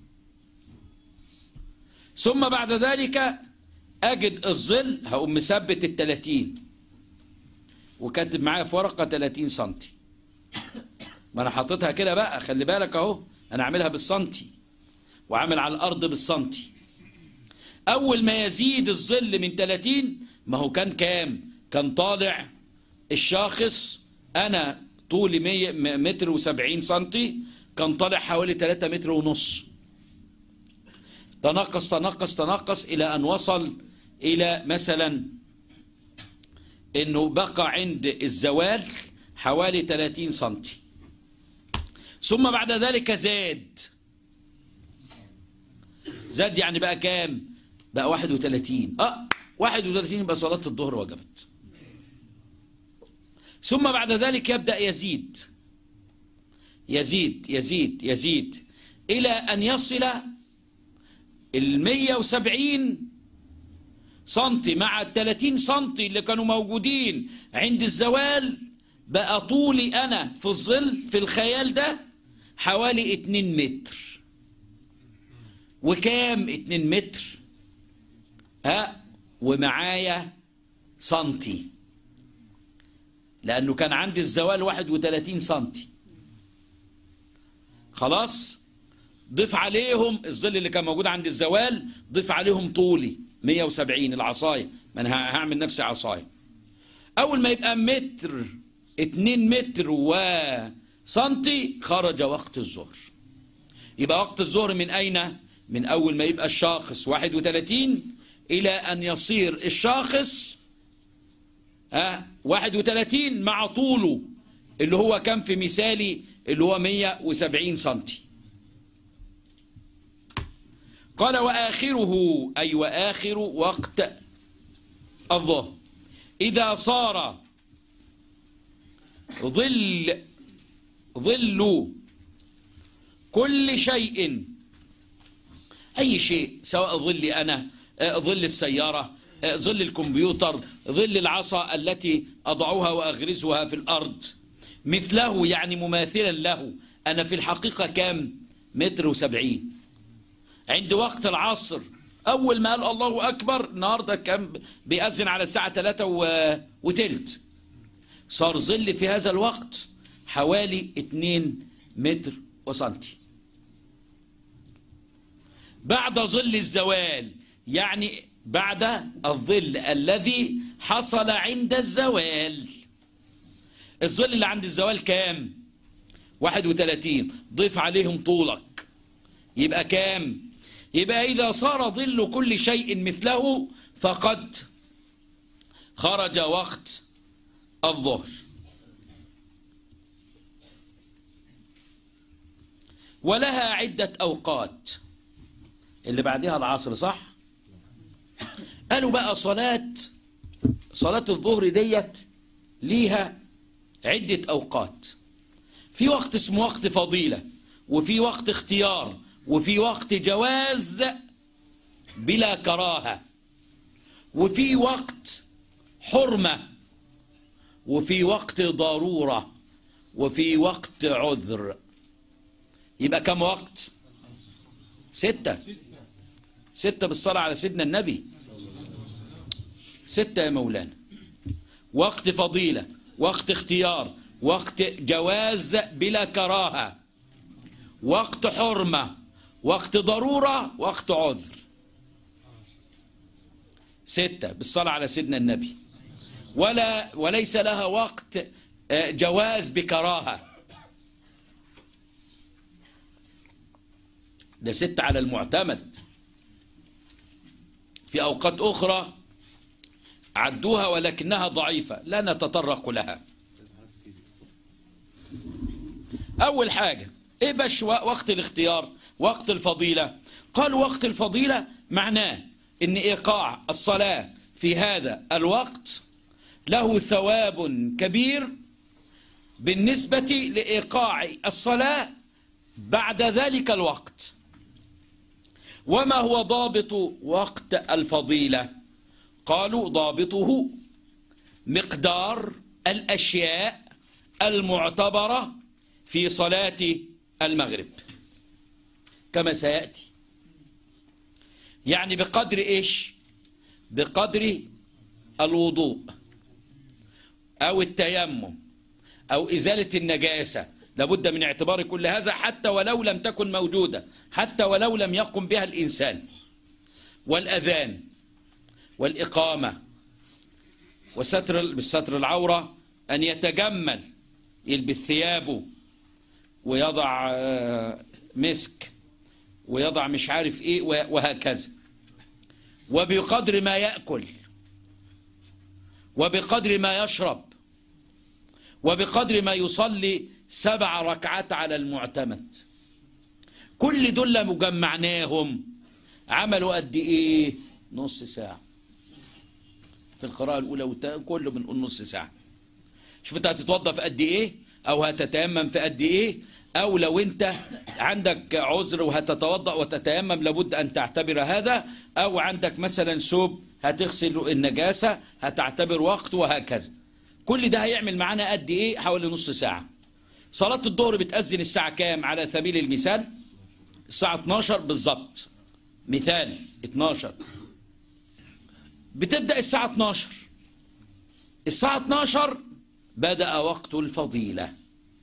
ثم بعد ذلك أجد الظل هقوم مثبت 30 وكاتب معايا في ورقة 30 سنتي. ما أنا حاططها كده بقى، خلي بالك أهو، أنا عاملها بالسنتي وعامل على الأرض بالسنتي. أول ما يزيد الظل من 30، ما هو كان كام؟ كان طالع الشاخص أنا طولي 100 متر و70 سنتي، كان طالع حوالي 3 متر ونص. تنقص تنقص تنقص إلى أن وصل إلى مثلا إنه بقى عند الزوال حوالي 30 سنتي. ثم بعد ذلك زاد يعني بقى كام؟ بقى 31. 31 يبقى صلاة الظهر وجبت. ثم بعد ذلك يبدأ يزيد يزيد يزيد يزيد إلى أن يصل 170 سنتي مع 30 سنتي اللي كانوا موجودين عند الزوال. بقى طولي أنا في الظل في الخيال ده حوالي 2 متر. وكام 2 متر؟ ومعايا سنتي، لأنه كان عندي الزوال 31 سنتي. خلاص، ضيف عليهم الظل اللي كان موجود عند الزوال، ضيف عليهم طولي 170 العصاية، ما أنا هعمل نفسي عصاية. أول ما يبقى 2 متر وسنتي خرج وقت الظهر. يبقى وقت الظهر من أين؟ من أول ما يبقى الشاخص 31 إلى أن يصير الشاخص 31 مع طوله اللي هو كان في مثالي اللي هو 170 سنتي. قال وآخره، أي وآخر وقت الظهر إذا صار ظل كل شيء، أي شيء، سواء ظلي أنا، ظل السيارة، ظل الكمبيوتر، ظل العصا التي أضعها وأغرزها في الأرض، مثله يعني مماثلا له. أنا في الحقيقة كام؟ 1.70 متر. عند وقت العصر أول ما قال الله أكبر، النهاردة كان بيأذن على الساعة 3:03، صار ظل في هذا الوقت حوالي 2 متر وسنتي. بعد ظل الزوال، يعني بعد الظل الذي حصل عند الزوال. الظل اللي عند الزوال كام؟ 31. ضيف عليهم طولك يبقى كام؟ يبقى إذا صار ظل كل شيء مثله فقد خرج وقت الظهر. ولها عدة أوقات. اللي بعدها العصر، صح؟ قالوا بقى صلاة الظهر ديت ليها عدة أوقات. في وقت اسمه وقت فضيلة، وفي وقت اختيار، وفي وقت جواز بلا كراهة، وفي وقت حرمة، وفي وقت ضرورة، وفي وقت عذر. يبقى كم وقت؟ 6 بالصلاة على سيدنا النبي. 6 يا مولانا. وقت فضيلة، وقت اختيار، وقت جواز بلا كراهة، وقت حرمة، وقت ضرورة، وقت عذر. 6 بالصلاة على سيدنا النبي. وليس لها وقت جواز بكراهة. ده 6 على المعتمد. في أوقات أخرى عدوها ولكنها ضعيفة، لا نتطرق لها. أول حاجة إيه باش وقت الاختيار؟ وقت الفضيلة. قالوا وقت الفضيلة معناه إن إيقاع الصلاة في هذا الوقت له ثواب كبير بالنسبة لإيقاع الصلاة بعد ذلك الوقت. وما هو ضابط وقت الفضيلة؟ قالوا ضابطه مقدار الأشياء المعتبرة في صلاة المغرب كما سيأتي. يعني بقدر إيش؟ بقدر الوضوء أو التيمم أو إزالة النجاسة. لابد من اعتبار كل هذا حتى ولو لم تكن موجودة، حتى ولو لم يقم بها الإنسان. والأذان والإقامة وستر العورة، أن يتجمل، يلبس ثيابه ويضع مسك ويضع مش عارف إيه وهكذا. وبقدر ما يأكل، وبقدر ما يشرب، وبقدر ما يصلي 7 ركعات على المعتمد. كل دول مجمعناهم عملوا قد إيه؟ نص ساعة. في القراءة الأولى كله بنقول نص ساعة. شوف أنت هتتوضأ في قد إيه، أو هتتيمم في قد إيه، أو لو أنت عندك عذر وهتتوضأ وتتيمم لابد أن تعتبر هذا، أو عندك مثلا ثوب هتغسل النجاسة هتعتبر وقت، وهكذا. كل ده هيعمل معانا قد إيه؟ حوالي نص ساعة. صلاة الظهر بتأذن الساعة كام على سبيل المثال؟ الساعة 12 بالظبط، مثال 12. بتبدأ الساعة 12. الساعة 12 بدأ وقت الفضيلة.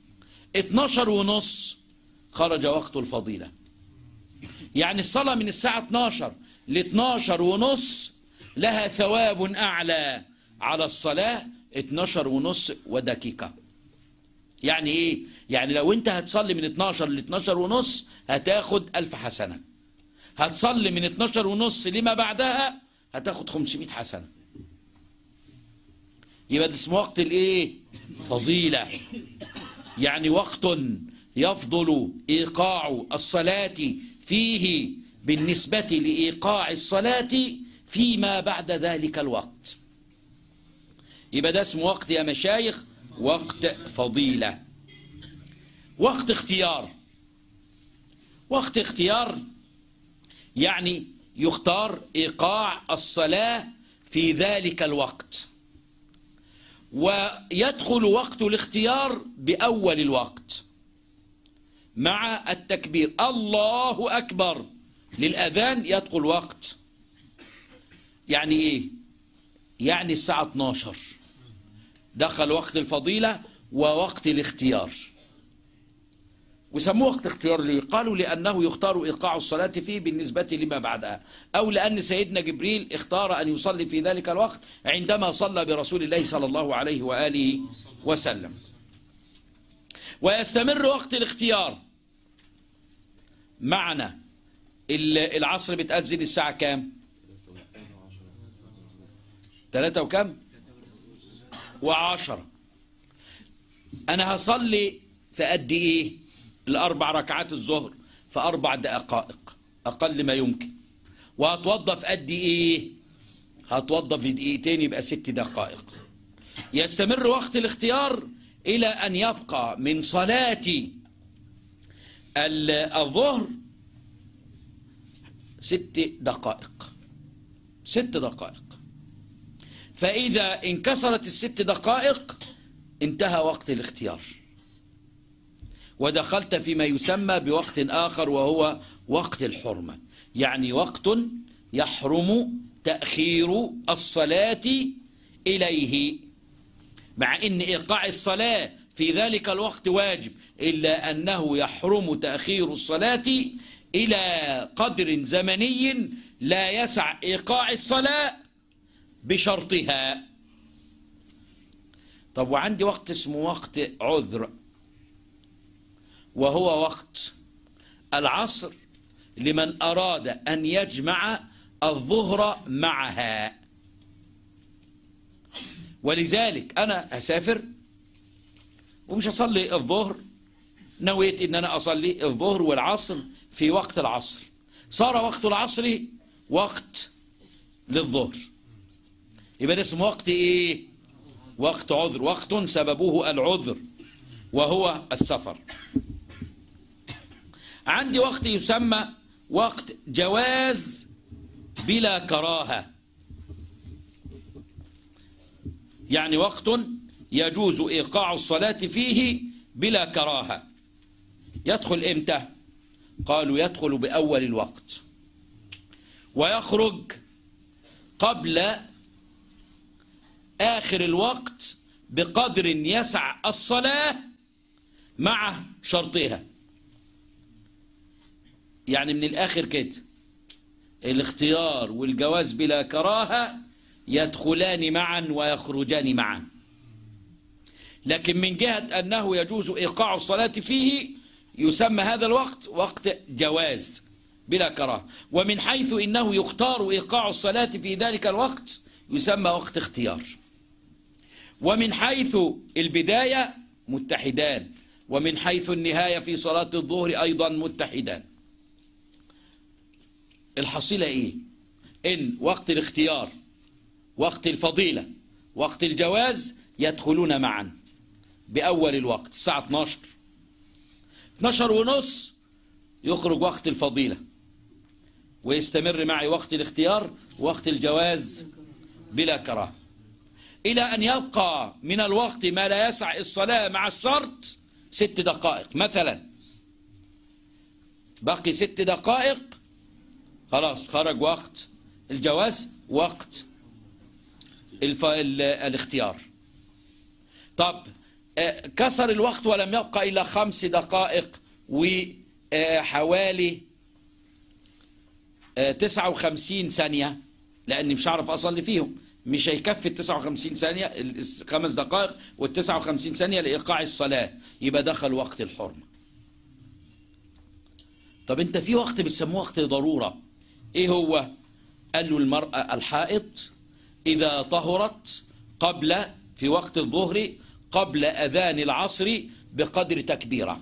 12:30 خرج وقت الفضيلة. يعني الصلاة من الساعة 12 ل 12:30 لها ثواب أعلى على الصلاة 12:30 ودقيقة. يعني إيه؟ يعني لو أنت هتصلي من 12 ل 12:30 هتاخد 1000 حسنة. هتصلي من 12:30 لما بعدها هتاخد 500 حسنة. يبقى ده اسمه وقت الإيه؟ فضيلة. يعني وقت يفضل إيقاع الصلاة فيه بالنسبة لإيقاع الصلاة فيما بعد ذلك الوقت. يبقى ده اسمه وقت يا مشايخ وقت فضيلة. وقت اختيار. وقت اختيار يعني يختار إيقاع الصلاة في ذلك الوقت، ويدخل وقت الاختيار بأول الوقت مع التكبير الله أكبر للأذان يدخل وقت. يعني إيه؟ يعني الساعة 12 دخل وقت الفضيلة ووقت الاختيار. وسموه وقت اختيار ليه؟ قالوا لأنه يختار إيقاع الصلاة فيه بالنسبة لما بعدها، أو لأن سيدنا جبريل اختار أن يصلي في ذلك الوقت عندما صلى برسول الله صلى الله عليه وآله وسلم. ويستمر وقت الاختيار معنا. العصر بتأذن الساعة كام؟ 3 وكم؟ و10. أنا هصلي في قد إيه؟ الأربع ركعات الظهر في 4 دقائق أقل ما يمكن. وهتوضى في قد إيه؟ هتوضى في دقيقتين يبقى 6 دقائق. يستمر وقت الاختيار إلى أن يبقى من صلاة الظهر 6 دقائق. 6 دقائق. فإذا انكسرت ال6 دقائق انتهى وقت الاختيار، ودخلت فيما يسمى بوقت آخر وهو وقت الحرمة. يعني وقت يحرم تأخير الصلاة إليه، مع أن إيقاع الصلاة في ذلك الوقت واجب، إلا أنه يحرم تأخير الصلاة إلى قدر زمني لا يسع إيقاع الصلاة بشرطها. طب وعندي وقت اسمه وقت عذر، وهو وقت العصر لمن أراد أن يجمع الظهر معها. ولذلك أنا أسافر ومش أصلي الظهر، نويت أن أنا أصلي الظهر والعصر في وقت العصر، صار وقت العصر وقت للظهر، يبقى ده اسمه وقت إيه؟ وقت عذر، وقت سببه العذر وهو السفر. عندي وقت يسمى وقت جواز بلا كراهة، يعني وقت يجوز إيقاع الصلاة فيه بلا كراهة. يدخل إمتى؟ قالوا يدخل بأول الوقت، ويخرج قبل آخر الوقت بقدر يسع الصلاة مع شرطها. يعني من الآخر كده الاختيار والجواز بلا كراهة يدخلان معا ويخرجان معا. لكن من جهة أنه يجوز إيقاع الصلاة فيه يسمى هذا الوقت وقت جواز بلا كراهة، ومن حيث إنه يختار إيقاع الصلاة في ذلك الوقت يسمى وقت اختيار. ومن حيث البداية متحدان، ومن حيث النهاية في صلاة الظهر أيضا متحدان. الحصيلة إيه؟ إن وقت الاختيار، وقت الفضيلة، وقت الجواز يدخلون معا بأول الوقت. الساعة 12 ونص يخرج وقت الفضيلة، ويستمر معي وقت الاختيار وقت الجواز بلا كراهة، إلى أن يبقى من الوقت ما لا يسع الصلاة مع الشرط 6 دقائق مثلا. باقي 6 دقائق، خلاص خرج وقت الجواز، وقت الاختيار. طب كسر الوقت ولم يبقى إلا 5 دقائق وحوالي 59 ثانية، لأني مش هعرف أصلي فيهم، مش هيكفي 59 ثانية، 5 دقائق وال59 ثانية لإيقاع الصلاة، يبقى دخل وقت الحرمة. طب انت في وقت بيسموه وقت ضرورة، ايه هو؟ قال له المرأة الحائض إذا طهرت في وقت الظهر قبل أذان العصر بقدر تكبيرة،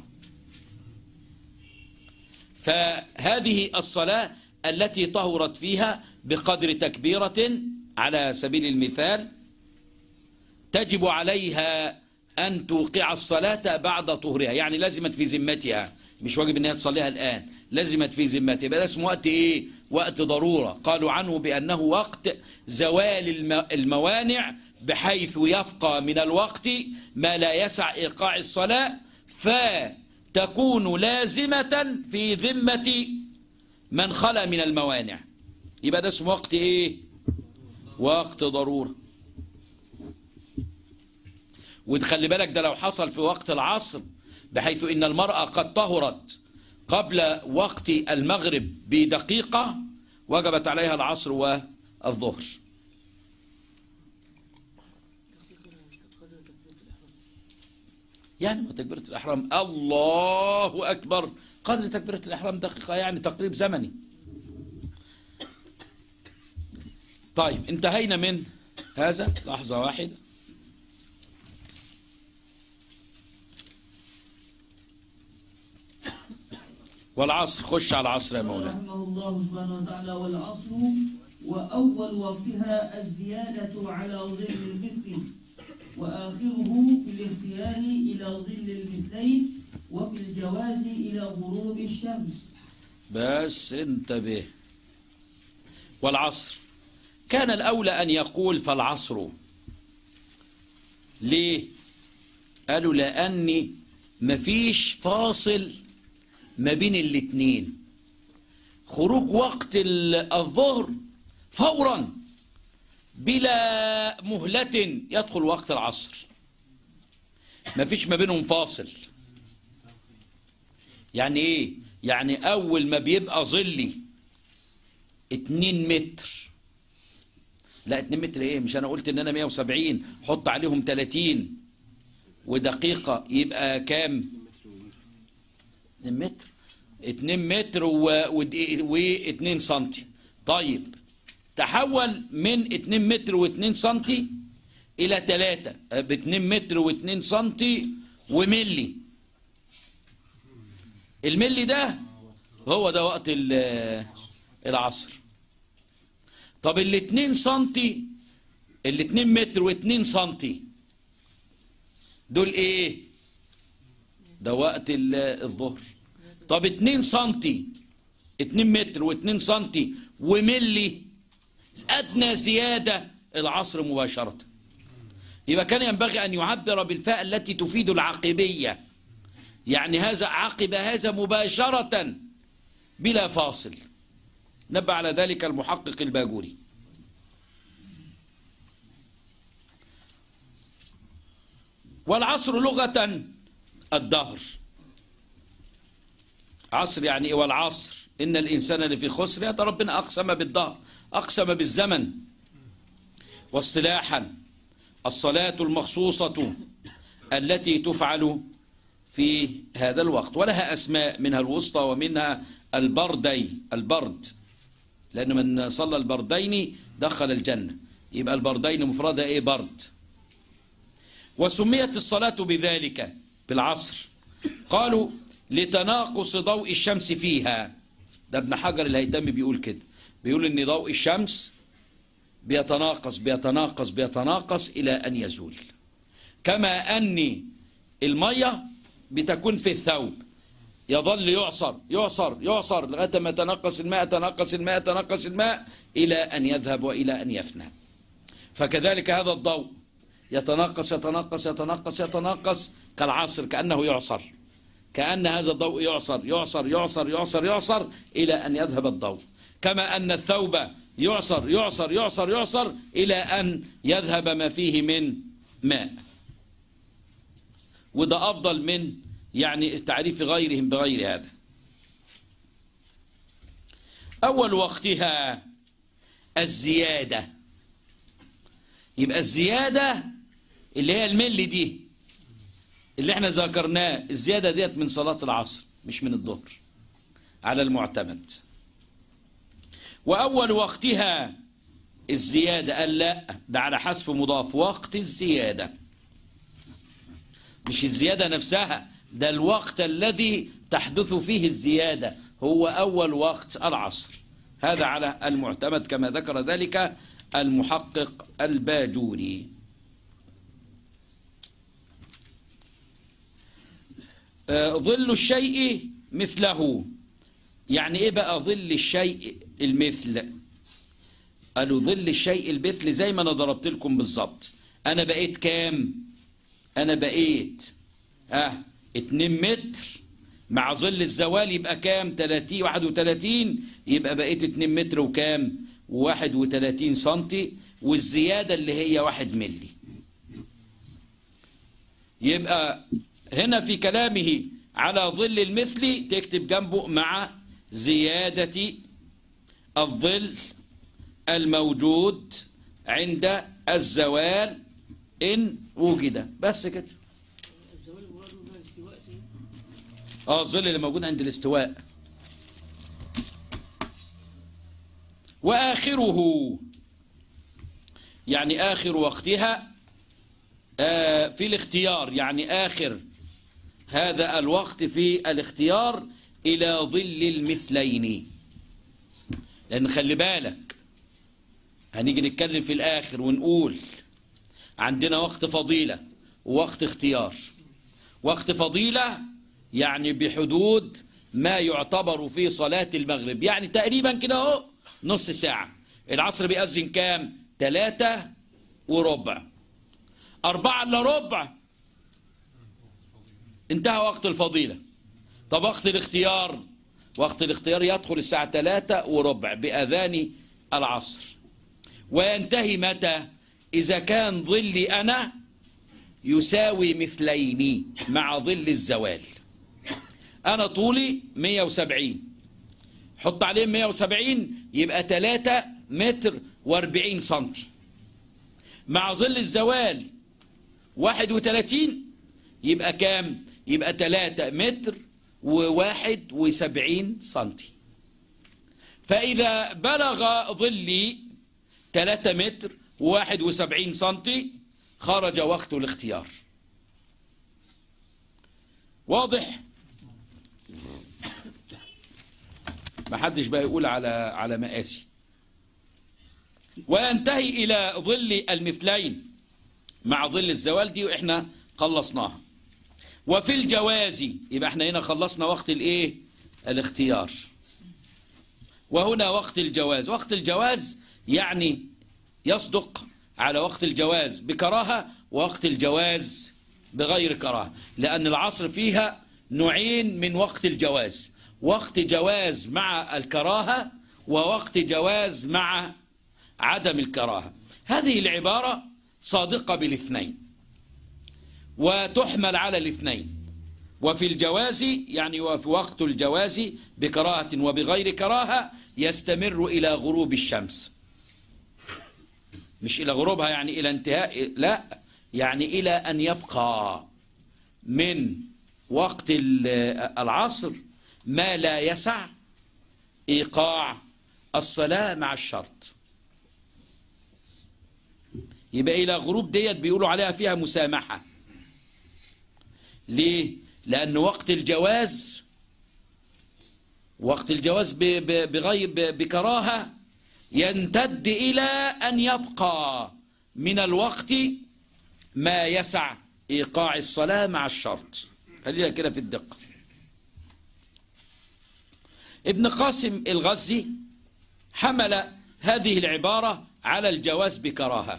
فهذه الصلاة التي طهرت فيها بقدر تكبيرة على سبيل المثال تجب عليها أن توقع الصلاة بعد طهرها، يعني لازمت في ذمتها، مش واجب أنها تصليها الآن، لازمت في ذمتها. يبقى ده اسمه وقت إيه؟ وقت ضرورة. قالوا عنه بأنه وقت زوال الموانع، بحيث يبقى من الوقت ما لا يسع إيقاع الصلاة، فتكون لازمة في ذمة من خلا من الموانع. يبقى ده اسمه وقت إيه؟ وقت ضرورة. وتخلي بالك ده لو حصل في وقت العصر، بحيث إن المرأة قد طهرت قبل وقت المغرب بدقيقة، وجبت عليها العصر والظهر. يعني ما تكبيرة الإحرام الله أكبر قدر تكبيرة الإحرام دقيقة، يعني تقريب زمني. طيب انتهينا من هذا. لحظة واحدة. والعصر، خش على العصر يا مولانا. رحمه الله سبحانه وتعالى: والعصر وأول وقتها الزيادة على ظل المثل، وآخره في الاختيار إلى ظل المثلين، وفي الجواز إلى غروب الشمس. بس انتبه. والعصر كان الأولى أن يقول فالعصر. ليه؟ قالوا لأني مفيش فاصل ما بين الاثنين. خروج وقت الظهر فورا بلا مهلة يدخل وقت العصر، مفيش ما بينهم فاصل. يعني ايه؟ يعني اول ما بيبقى ظلي 2 متر، لا 2 متر ايه، مش انا قلت ان انا 170، حط عليهم 30 ودقيقة، يبقى كام؟ 2 متر. 2 متر و2 سنتي. طيب تحول من 2 متر و2 سنتي إلى 3 ب2 متر و2 سنتي وملي. الملي ده هو ده وقت العصر. طب ال2 سنتي، ال2 متر و2 سنتي دول ايه؟ ده وقت الظهر. طب 2 سنتي، 2 متر و2 سنتي وملي، أدنى زيادة العصر مباشرة. يبقى كان ينبغي أن يعبر بالفاء التي تفيد العقبية، يعني هذا عقب هذا مباشرة بلا فاصل. نبه على ذلك المحقق الباجوري. والعصر لغة الدهر. عصر يعني والعصر إن الإنسان لفي خسر، هذا ربنا أقسم بالدهر، أقسم بالزمن. واصطلاحا الصلاة المخصوصة التي تفعل في هذا الوقت، ولها أسماء، منها الوسطى ومنها البرد، لأن من صلى البردين دخل الجنة، يبقى البردين مفردها إيه؟ برد. وسميت الصلاة بذلك بالعصر، قالوا لتناقص ضوء الشمس فيها. ده ابن حجر الهيثمي بيقول كده، بيقول إن ضوء الشمس بيتناقص بيتناقص بيتناقص إلى أن يزول، كما أن المية بتكون في الثوب، يظل يعصر يعصر يعصر لغاية ما يتنقص الماء يتنقص الماء يتنقص الماء إلى أن يذهب وإلى أن يفنى. فكذلك هذا الضوء يتنقص يتنقص يتنقص يتنقص كالعصر، كأنه يعصر، كأن هذا الضوء يعصر يعصر يعصر يعصر يعصر إلى أن يذهب الضوء، كما أن الثوب يعصر يعصر يعصر يعصر إلى أن يذهب ما فيه من ماء. وده أفضل من يعني تعريف غيرهم بغير هذا. أول وقتها الزيادة، يبقى الزيادة اللي هي الملي دي اللي احنا ذكرناه، الزيادة ديت من صلاة العصر مش من الظهر على المعتمد. وأول وقتها الزيادة قال لا، ده على حذف مضاف، وقت الزيادة مش الزيادة نفسها، ده الوقت الذي تحدث فيه الزيادة هو أول وقت العصر، هذا على المعتمد كما ذكر ذلك المحقق الباجوري. ظل الشيء مثله، يعني ايه بقى ظل الشيء المثل؟ قالوا ظل الشيء المثل زي ما انا ضربت لكم بالظبط. انا بقيت كام؟ انا بقيت 2 متر مع ظل الزوال يبقى كام؟ 30 31 يبقى بقيت 2 متر وكام؟ 31 سنتي، والزيادة اللي هي 1 ملي. يبقى هنا في كلامه على ظل المثل تكتب جنبه مع زيادة الظل الموجود عند الزوال إن وجد، بس كده. الظل اللي موجود عند الاستواء. وآخره يعني آخر وقتها في الاختيار، يعني آخر هذا الوقت في الاختيار إلى ظل المثلين. لأن خلي بالك هنيجي نتكلم في الآخر ونقول عندنا وقت فضيلة ووقت اختيار. وقت فضيلة يعني بحدود ما يعتبر في صلاة المغرب، يعني تقريبا كده اهو نص ساعة. العصر بيأذن كام؟ 3:15 4:15 انتهى وقت الفضيلة. طب وقت الاختيار؟ وقت الاختيار يدخل الساعة 3:15 بأذان العصر، وينتهي متى؟ إذا كان ظلي أنا يساوي مثلين مع ظل الزوال. أنا طولي 170، حط عليه 170 يبقى 3 متر و40 سنتي، مع ظل الزوال 31 يبقى كام؟ يبقى 3 متر و71 سنتي. فإذا بلغ ظلي 3 متر و71 سنتي خرج وقت الاختيار. واضح؟ ما حدش بقى يقول على مقاسي. وينتهي إلى ظل المثلين مع ظل الزوال دي، وإحنا خلصناها. وفي الجواز يبقى احنا هنا خلصنا وقت الايه؟ الاختيار. وهنا وقت الجواز. وقت الجواز يعني يصدق على وقت الجواز بكراهة ووقت الجواز بغير كراهة، لأن العصر فيها نوعين من وقت الجواز: وقت جواز مع الكراهة ووقت جواز مع عدم الكراهة. هذه العبارة صادقة بالاثنين وتحمل على الاثنين. وفي الجواز يعني وفي وقت الجواز بكراهة وبغير كراهة يستمر إلى غروب الشمس، مش إلى غروبها يعني إلى انتهاء، لا، يعني إلى أن يبقى من وقت العصر ما لا يسع إيقاع الصلاة مع الشرط. يبقى إلى غروب ديت بيقولوا عليها فيها مسامحة. ليه؟ لأن وقت الجواز بغير بكراهة يمتد إلى أن يبقى من الوقت ما يسع إيقاع الصلاة مع الشرط. خلينا كده في الدقة. ابن قاسم الغزي حمل هذه العبارة على الجواز بكراهة،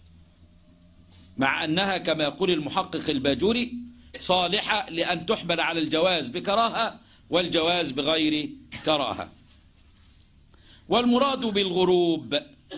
مع أنها كما يقول المحقق الباجوري صالحة لأن تحمل على الجواز بكراهة والجواز بغير كراهة. والمراد بالغروب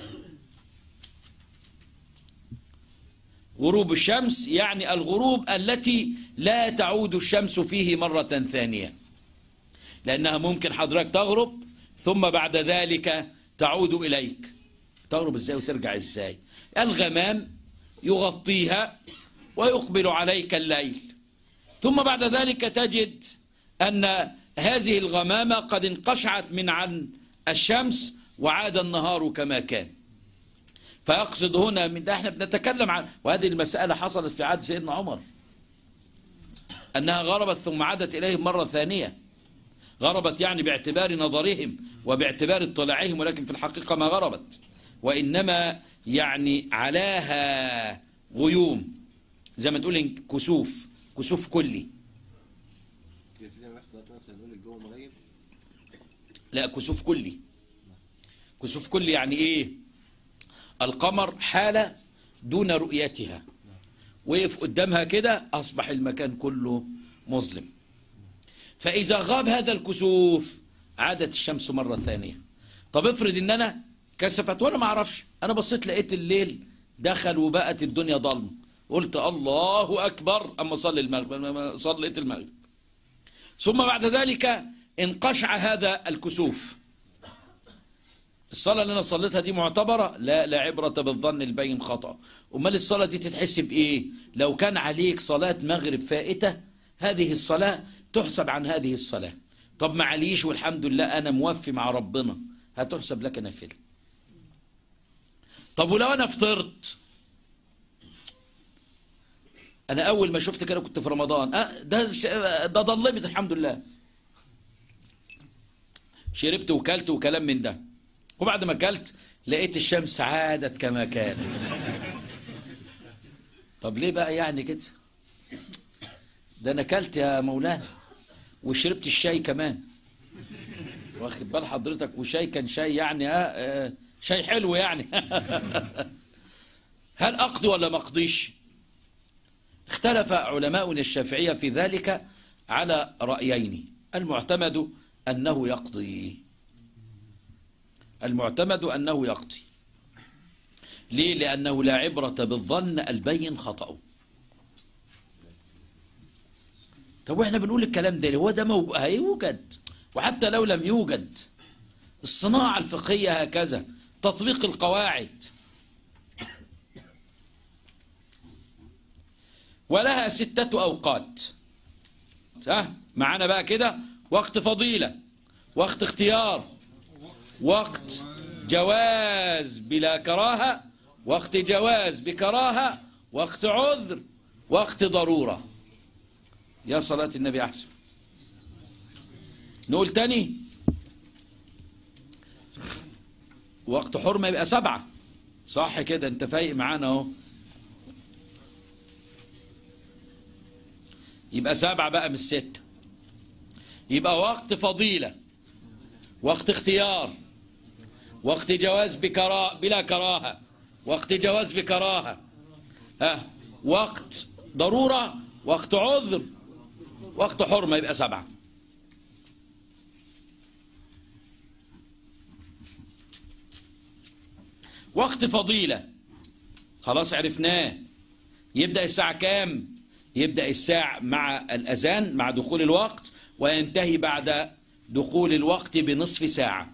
غروب الشمس، يعني الغروب التي لا تعود الشمس فيه مرة ثانية، لأنها ممكن حضرتك تغرب ثم بعد ذلك تعود إليك. تغرب إزاي وترجع إزاي؟ الغمام يغطيها ويقبل عليك الليل، ثم بعد ذلك تجد أن هذه الغمامة قد انقشعت من عن الشمس وعاد النهار كما كان. فيقصد هنا من ده احنا بنتكلم عن، وهذه المسألة حصلت في عهد سيدنا عمر، أنها غربت ثم عادت إليهم مرة ثانية. غربت يعني باعتبار نظرهم وباعتبار اطلاعهم، ولكن في الحقيقة ما غربت، وإنما يعني علاها غيوم، زي ما تقول كسوف كلي. لا، كسوف كلي. كسوف كلي يعني ايه؟ القمر حالة دون رؤيتها، وقف قدامها كده أصبح المكان كله مظلم. فإذا غاب هذا الكسوف عادت الشمس مرة ثانية. طب افرض ان انا كسفت وانا ما اعرفش، انا بصيت لقيت الليل دخل وبقت الدنيا ضلمه، قلت الله اكبر اما صلي المغرب، صليت المغرب، ثم بعد ذلك انقشع هذا الكسوف. الصلاة اللي انا صليتها دي معتبرة؟ لا عبرة بالظن البين خطأ. امال الصلاة دي تتحسب ايه؟ لو كان عليك صلاة مغرب فائتة، هذه الصلاة تحسب عن هذه الصلاة. طب معليش والحمد لله انا موفي مع ربنا، هتحسب لك نافلة. طب ولو انا فطرت، انا اول ما شفت كده كنت في رمضان، ده ضلمت الحمد لله، شربت وكلت وكلام من ده، وبعد ما كلت لقيت الشمس عادت كما كانت. طب ليه بقى يعني كده؟ ده انا كلت يا مولانا وشربت الشاي كمان، واخد بال حضرتك، وشاي كان شاي يعني شاي حلو يعني. هل أقضي ولا ما أقضيش؟ اختلف علماؤنا الشافعية في ذلك على رأيين. المعتمد أنه يقضي. المعتمد أنه يقضي. ليه؟ لأنه لا عبرة بالظن البين خطأه. طب واحنا بنقول الكلام ده هو ده هيوجد، وحتى لو لم يوجد الصناعة الفقهية هكذا، تطبيق القواعد. ولها 6 أوقات. معانا بقى كده: وقت فضيلة، وقت اختيار، وقت جواز بلا كراهة، وقت جواز بكراهة، وقت عذر، وقت ضرورة. يا صلاة النبي أحسن. نقول تاني: وقت حرمة يبقى 7، صح كده؟ انت فايق معانا اهو. يبقى 7 بقى من 6. يبقى وقت فضيلة، وقت اختيار، وقت جواز بلا كراهة، وقت جواز بكراهة، وقت ضرورة، وقت عذر، وقت حرمة، يبقى 7. وقت فضيلة خلاص عرفناه، يبدأ الساعة كام؟ يبدأ الساعة مع الأذان، مع دخول الوقت، وينتهي بعد دخول الوقت بنصف ساعة.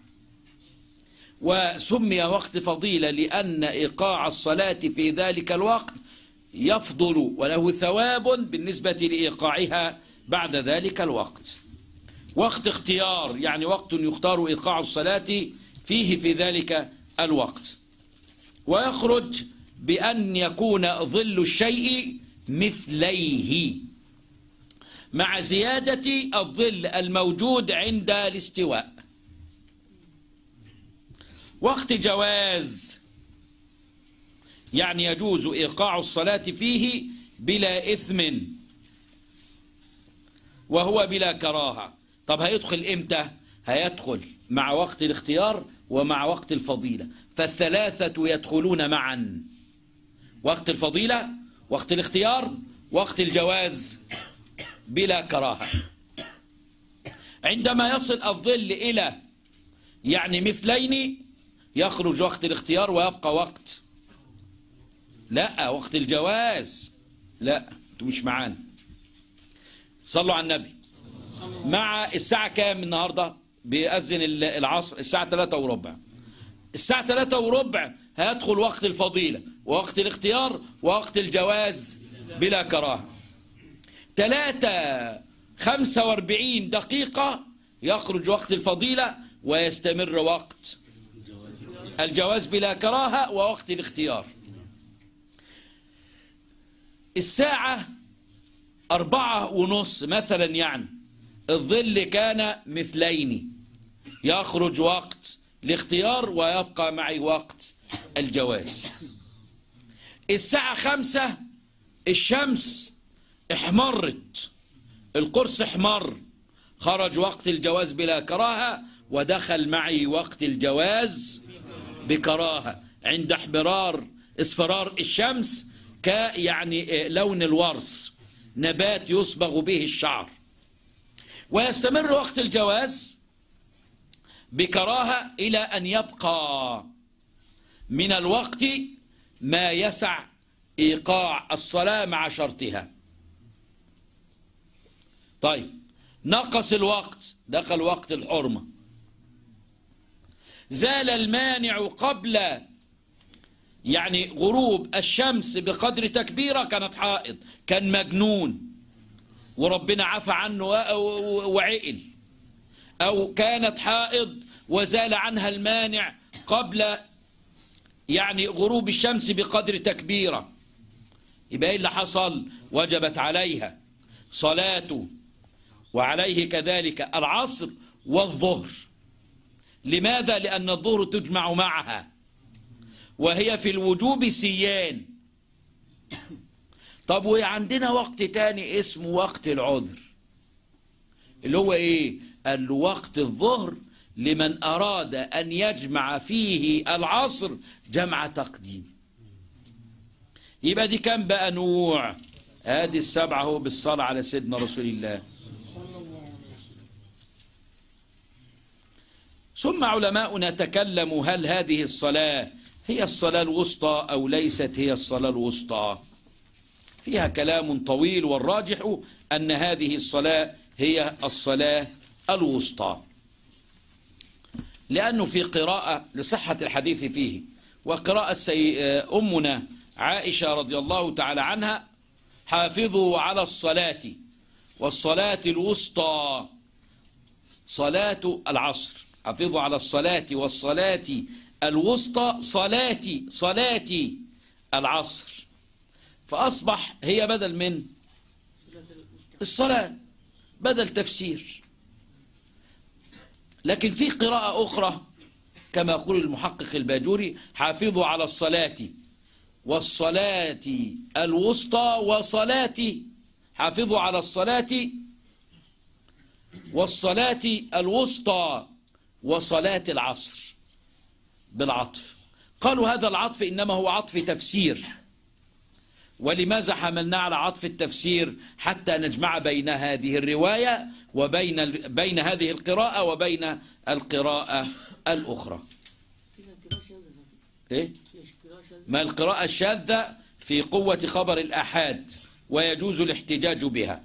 وسمي وقت فضيلة لأن إيقاع الصلاة في ذلك الوقت يفضل وله ثواب بالنسبة لإيقاعها بعد ذلك الوقت. وقت اختيار يعني وقت يختار إيقاع الصلاة فيه في ذلك الوقت، ويخرج بأن يكون ظل الشيء مثليه مع زيادة الظل الموجود عند الاستواء. وقت جواز، يعني يجوز إيقاع الصلاة فيه بلا إثم وهو بلا كراهة. طب هيدخل إمتى؟ هيدخل مع وقت الاختيار ومع وقت الفضيلة، فالثلاثة يدخلون معا: وقت الفضيلة، وقت الاختيار، وقت الجواز بلا كراهة. عندما يصل الظل إلى يعني مثلين يخرج وقت الاختيار ويبقى وقت وقت الجواز. لا انتوا مش معانا. صلوا على النبي. مع الساعة كام النهاردة؟ بيأذن العصر الساعة 3:15. الساعة 3:15 هيدخل وقت الفضيلة ووقت الاختيار ووقت الجواز بلا كراهة. 3:45 دقيقة يخرج وقت الفضيلة ويستمر وقت الجواز بلا كراهة ووقت الاختيار. الساعة 4:30 مثلا، يعني الظل كان مثلين، يخرج وقت الاختيار ويبقى معي وقت الجواز. الساعة 5 الشمس احمرت، القرص احمر، خرج وقت الجواز بلا كراهة ودخل معي وقت الجواز بكراهة عند اصفرار الشمس يعني لون الورص، نبات يصبغ به الشعر. ويستمر وقت الجواز بكراهة إلى أن يبقى من الوقت ما يسع إيقاع الصلاة مع شرطها. طيب نقص الوقت، دخل وقت الحرمة، زال المانع قبل يعني غروب الشمس بقدر تكبيرة، كانت حائض، كان مجنون وربنا عفى عنه وعقل، أو كانت حائض وزال عنها المانع قبل يعني غروب الشمس بقدر تكبيرة، يبقى ايه اللي حصل؟ وجبت عليها صلاته وعليه كذلك العصر والظهر. لماذا؟ لأن الظهر تجمع معها وهي في الوجوب سيان. طب وعندنا وقت تاني اسمه وقت العذر، اللي هو ايه؟ الوقت الظهر لمن أراد أن يجمع فيه العصر جمع تقديم. يبقى دي كان بقى نوع، هذه السبعة هو بالصلاة على سيدنا رسول الله. ثم علماؤنا تكلموا هل هذه الصلاة هي الصلاة الوسطى أو ليست هي الصلاة الوسطى؟ فيها كلام طويل، والراجح أن هذه الصلاة هي الصلاة الوسطى، لأنه في قراءة لصحة الحديث فيه، وقراءة أمنا عائشة رضي الله تعالى عنها: حافظوا على الصلاة والصلاة الوسطى صلاة العصر. حافظوا على الصلاة والصلاة الوسطى صلاة العصر. فأصبح هي بدل من الصلاة، بدل تفسير. لكن في قراءة أخرى كما يقول المحقق الباجوري: حافظوا على الصلاة والصلاة الوسطى وصلاة، حافظوا على الصلاة والصلاة الوسطى وصلاة العصر بالعطف. قالوا هذا العطف إنما هو عطف تفسير. ولماذا حملنا على عطف التفسير؟ حتى نجمع بين هذه الرواية وبين هذه القراءة وبين القراءة الأخرى. إيه؟ ما القراءة الشاذة في قوة خبر الآحاد ويجوز الاحتجاج بها.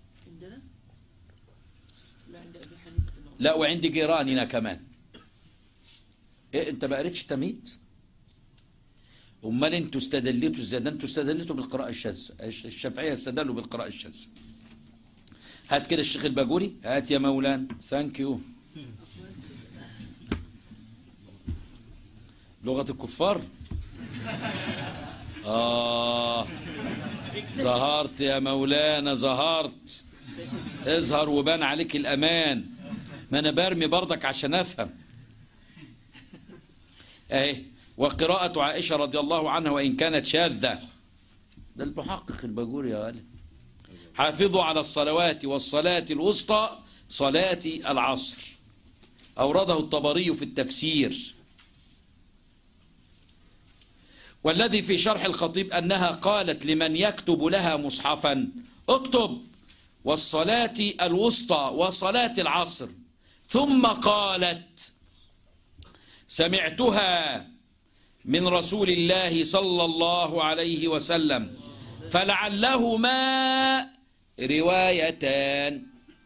لا، وعندي جيراننا كمان. إيه أنت ما قريتش تمهيد؟ امال انتوا استدلتوا ازاي؟ ده انتوا استدلتوا بالقراءة الشاذة. الشافعية استدلوا بالقراءة الشاذة. هات كده الشيخ الباجوري، هات يا مولانا. ثانك يو. لغة الكفار. ظهرت يا مولانا، ظهرت. اظهر وبان عليك الأمان. ما أنا برمي برضك عشان أفهم. اهي وقراءة عائشة رضي الله عنها وإن كانت شاذة. ده المحقق الباجوري يا ولد. حافظوا على الصلوات والصلاة الوسطى صلاة العصر، أورده الطبري في التفسير. والذي في شرح الخطيب أنها قالت لمن يكتب لها مصحفا اكتب والصلاة الوسطى وصلاة العصر، ثم قالت سمعتها من رسول الله صلى الله عليه وسلم فلعلهما روايتان،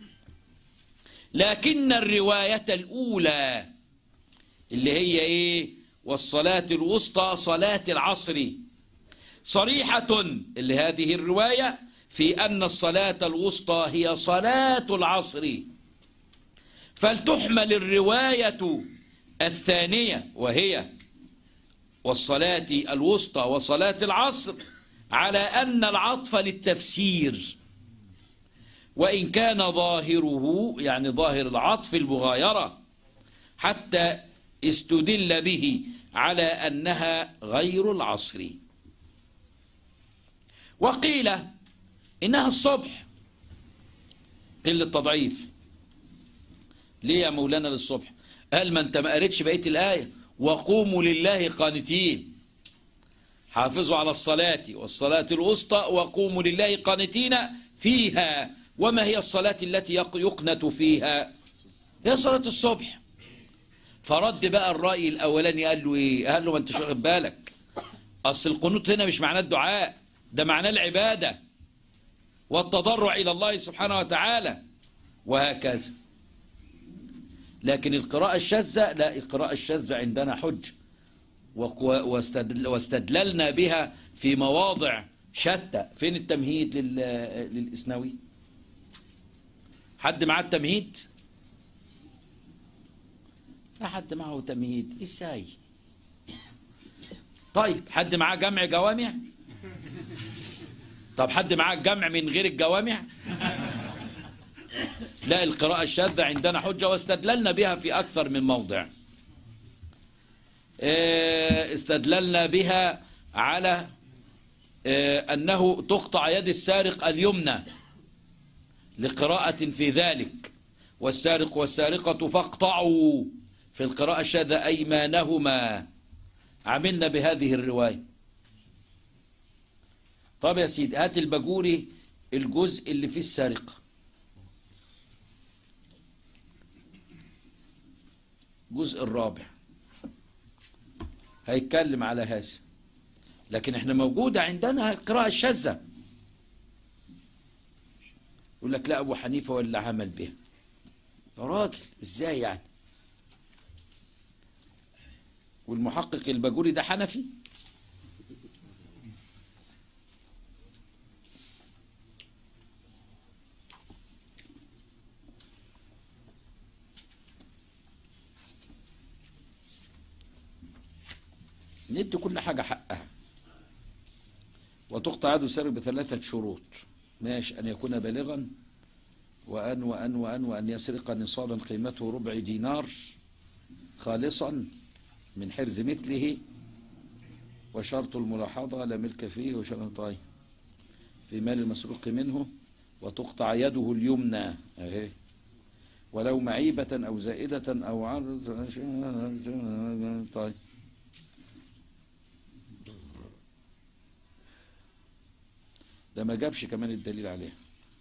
لكن الرواية الأولى اللي هي إيه والصلاة الوسطى صلاة العصر صريحة اللي هذه الرواية في أن الصلاة الوسطى هي صلاة العصر، فلتحمل الرواية الثانية وهي والصلاة الوسطى وصلاة العصر على أن العطف للتفسير، وإن كان ظاهره يعني ظاهر العطف المغايرة، حتى استدل به على أنها غير العصر. وقيل إنها الصبح، قلة تضعيف. ليه يا مولانا للصبح؟ قال ما أنت ما قريتش بقية الآية وقوموا لله قانتين، حافظوا على الصلاة والصلاة الوسطى وقوموا لله قانتين فيها. وما هي الصلاة التي يقنت فيها؟ هي صلاة الصبح. فرد بقى الرأي الأولاني قال له إيه؟ قال له ما أنتش واخد بالك، أصل القنوت هنا مش معناه الدعاء، ده معناه العبادة والتضرع إلى الله سبحانه وتعالى وهكذا. لكن القراءة الشاذة لا، القراءة الشاذة عندنا حجة واستدللنا بها في مواضع شتى. فين التمهيد للإسنوي؟ حد معاه التمهيد؟ لا حد معه تمهيد ازاي؟ طيب حد معاه جمع جوامع؟ طب حد معاه الجمع من غير الجوامع؟ لا، القراءة الشاذة عندنا حجة واستدللنا بها في أكثر من موضع. استدللنا بها على أنه تقطع يد السارق اليمنى لقراءة في ذلك، والسارق والسارقة فاقطعوا في القراءة الشاذة أيمانهما. عملنا بهذه الرواية. طب يا سيدي هات الباجوري الجزء اللي فيه السارقة، الجزء الرابع هيتكلم على هذا. لكن احنا موجودة عندنا القراءة الشاذة. يقول لك لا أبو حنيفة ولا عمل بها. يا راجل ازاي يعني؟ والمحقق الباجوري ده حنفي؟ ندي كل حاجة حقها. وتقطع يد السارق بثلاثة شروط. ماشي، أن يكون بالغا وأن يسرق نصابا قيمته ربع دينار خالصا من حرز مثله، وشرط الملاحظة لا ملك فيه، وشرط في مال المسروق منه، وتقطع يده اليمنى اهي ولو معيبة أو زائدة أو عرض. طيب ده ما جابش كمان الدليل عليها.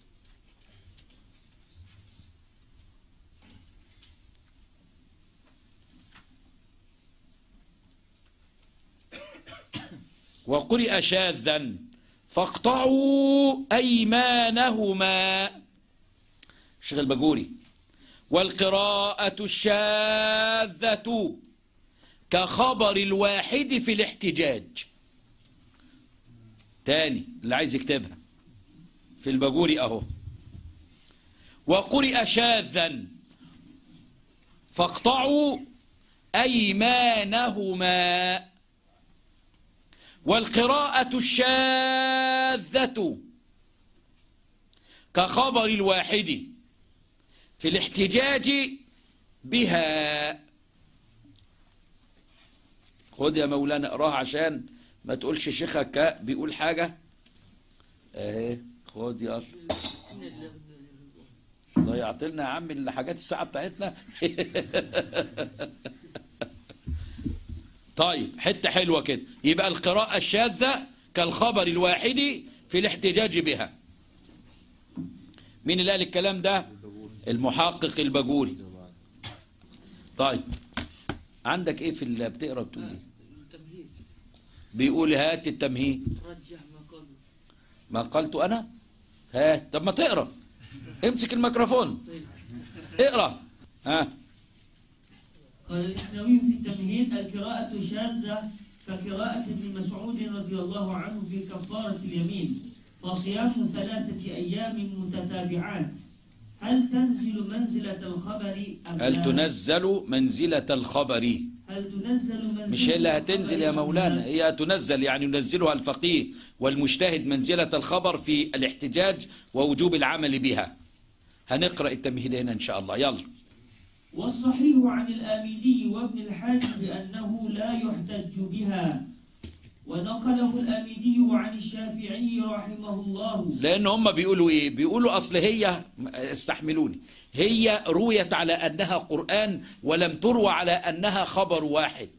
وقرئ شاذا فاقطعوا أيمانهما، الشيخ الباجوري. والقراءة الشاذة كخبر الواحد في الاحتجاج. تاني اللي عايز يكتبها في الباجوري اهو. وقرئ شاذا فاقطعوا أيمانهما. والقراءة الشاذة كخبر الواحد في الاحتجاج بها. خد يا مولانا اقراها عشان ما تقولش شيخك بيقول حاجة. اهي خد يلا. ضيعت لنا يا عم الحاجات الساعة بتاعتنا. طيب حتة حلوة كده. يبقى القراءة الشاذة كالخبر الواحد في الاحتجاج بها. مين اللي قال الكلام ده؟ المحقق الباجوري. طيب عندك ايه في اللي بتقرا بتقول ايه؟ بيقول هات التمهيد. رجح ما قلته انا؟ هات. طب ما تقرا، امسك الميكروفون اقرا. ها. قال الإسنوي في التمهيد: القراءة شاذة كقراءة ابن مسعود رضي الله عنه في كفارة اليمين، فصيام 3 أيام متتابعات. هل تنزل منزلة الخبر أم هل لا؟ تنزل منزلة الخبر؟ هل تنزل منزلة مش هي اللي هتنزل يا الخبر أم مولانا، لا؟ هي تنزل يعني ينزلها الفقيه والمجتهد منزلة الخبر في الاحتجاج ووجوب العمل بها. هنقرأ التمهيد هنا إن شاء الله. يلا. والصحيح عن الآمدي وابن الحاج بأنه لا يحتج بها، ونقله الآمدي عن الشافعي رحمه الله. لأن هم بيقولوا إيه؟ بيقولوا أصل هي، استحملوني، هي رويت على أنها قرآن ولم تروى على أنها خبر واحد،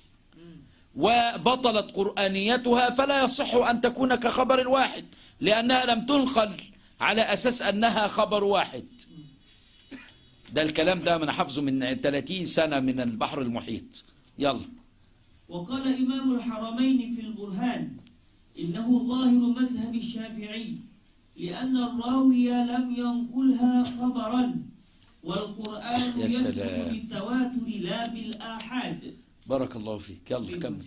وبطلت قرآنيتها فلا يصح أن تكون كخبر الواحد لأنها لم تنقل على أساس أنها خبر واحد. ده الكلام ده من حفظه من 30 سنة من البحر المحيط. يلا. وقال إمام الحرمين في البرهان: إنه ظاهر مذهب الشافعي لأن الراوي لم ينقلها خبرا، والقرآن يا يثبت سلام. بالتواتر لا بالآحاد. بارك الله فيك. يلا كمل.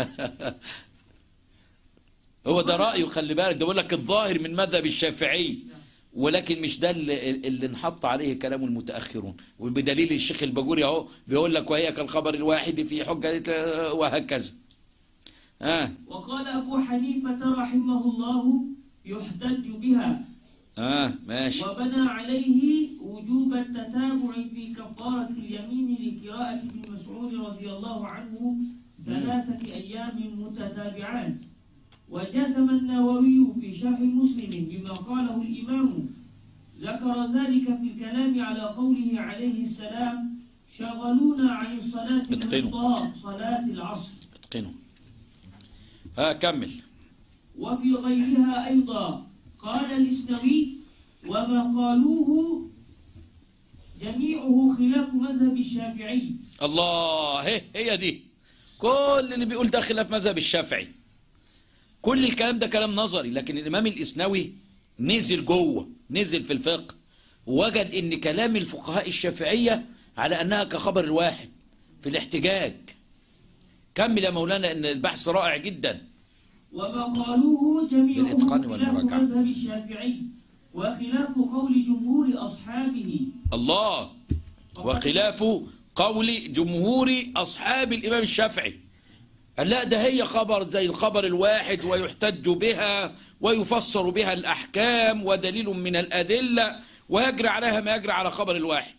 هو ده رأيه، خلي بالك، ده بيقول لك الظاهر من مذهب الشافعي، ولكن مش ده اللي انحط عليه كلام المتأخرون، وبدليل الشيخ الباجوري اهو بيقول لك وهي كالخبر الواحد في حجة وهكذا. وقال أبو حنيفة رحمه الله: يحتج بها. ماشي. وبنى عليه وجوب التتابع في كفارة اليمين لقراءة ابن مسعود رضي الله عنه 3 أيام متتابعات. وجزم النووي في شرح مسلم بما قاله الإمام، ذكر ذلك في الكلام على قوله عليه السلام: شغلونا عن الصلاة الوسطى صلاة العصر. اتقنوا. كمل. وفي غيرها أيضا قال الإسنوي: وما قالوه جميعه خلاف مذهب الشافعي. الله، هي دي كل اللي بيقول ده خلاف مذهب الشافعي. كل الكلام ده كلام نظري، لكن الإمام الإسنوي نزل جوه، نزل في الفقه ووجد إن كلام الفقهاء الشافعية على أنها كخبر الواحد في الاحتجاج. كمل يا مولانا، إن البحث رائع جدا. وما قالوه جميعه خلاف والمراجعة. مذهب الشافعي وخلاف قول جمهور أصحابه. الله. وخلاف قول جمهور أصحاب الإمام الشافعي. لا، ده هي خبر زي الخبر الواحد ويحتج بها ويفسر بها الأحكام ودليل من الأدلة، ويجري عليها ما يجري على خبر الواحد.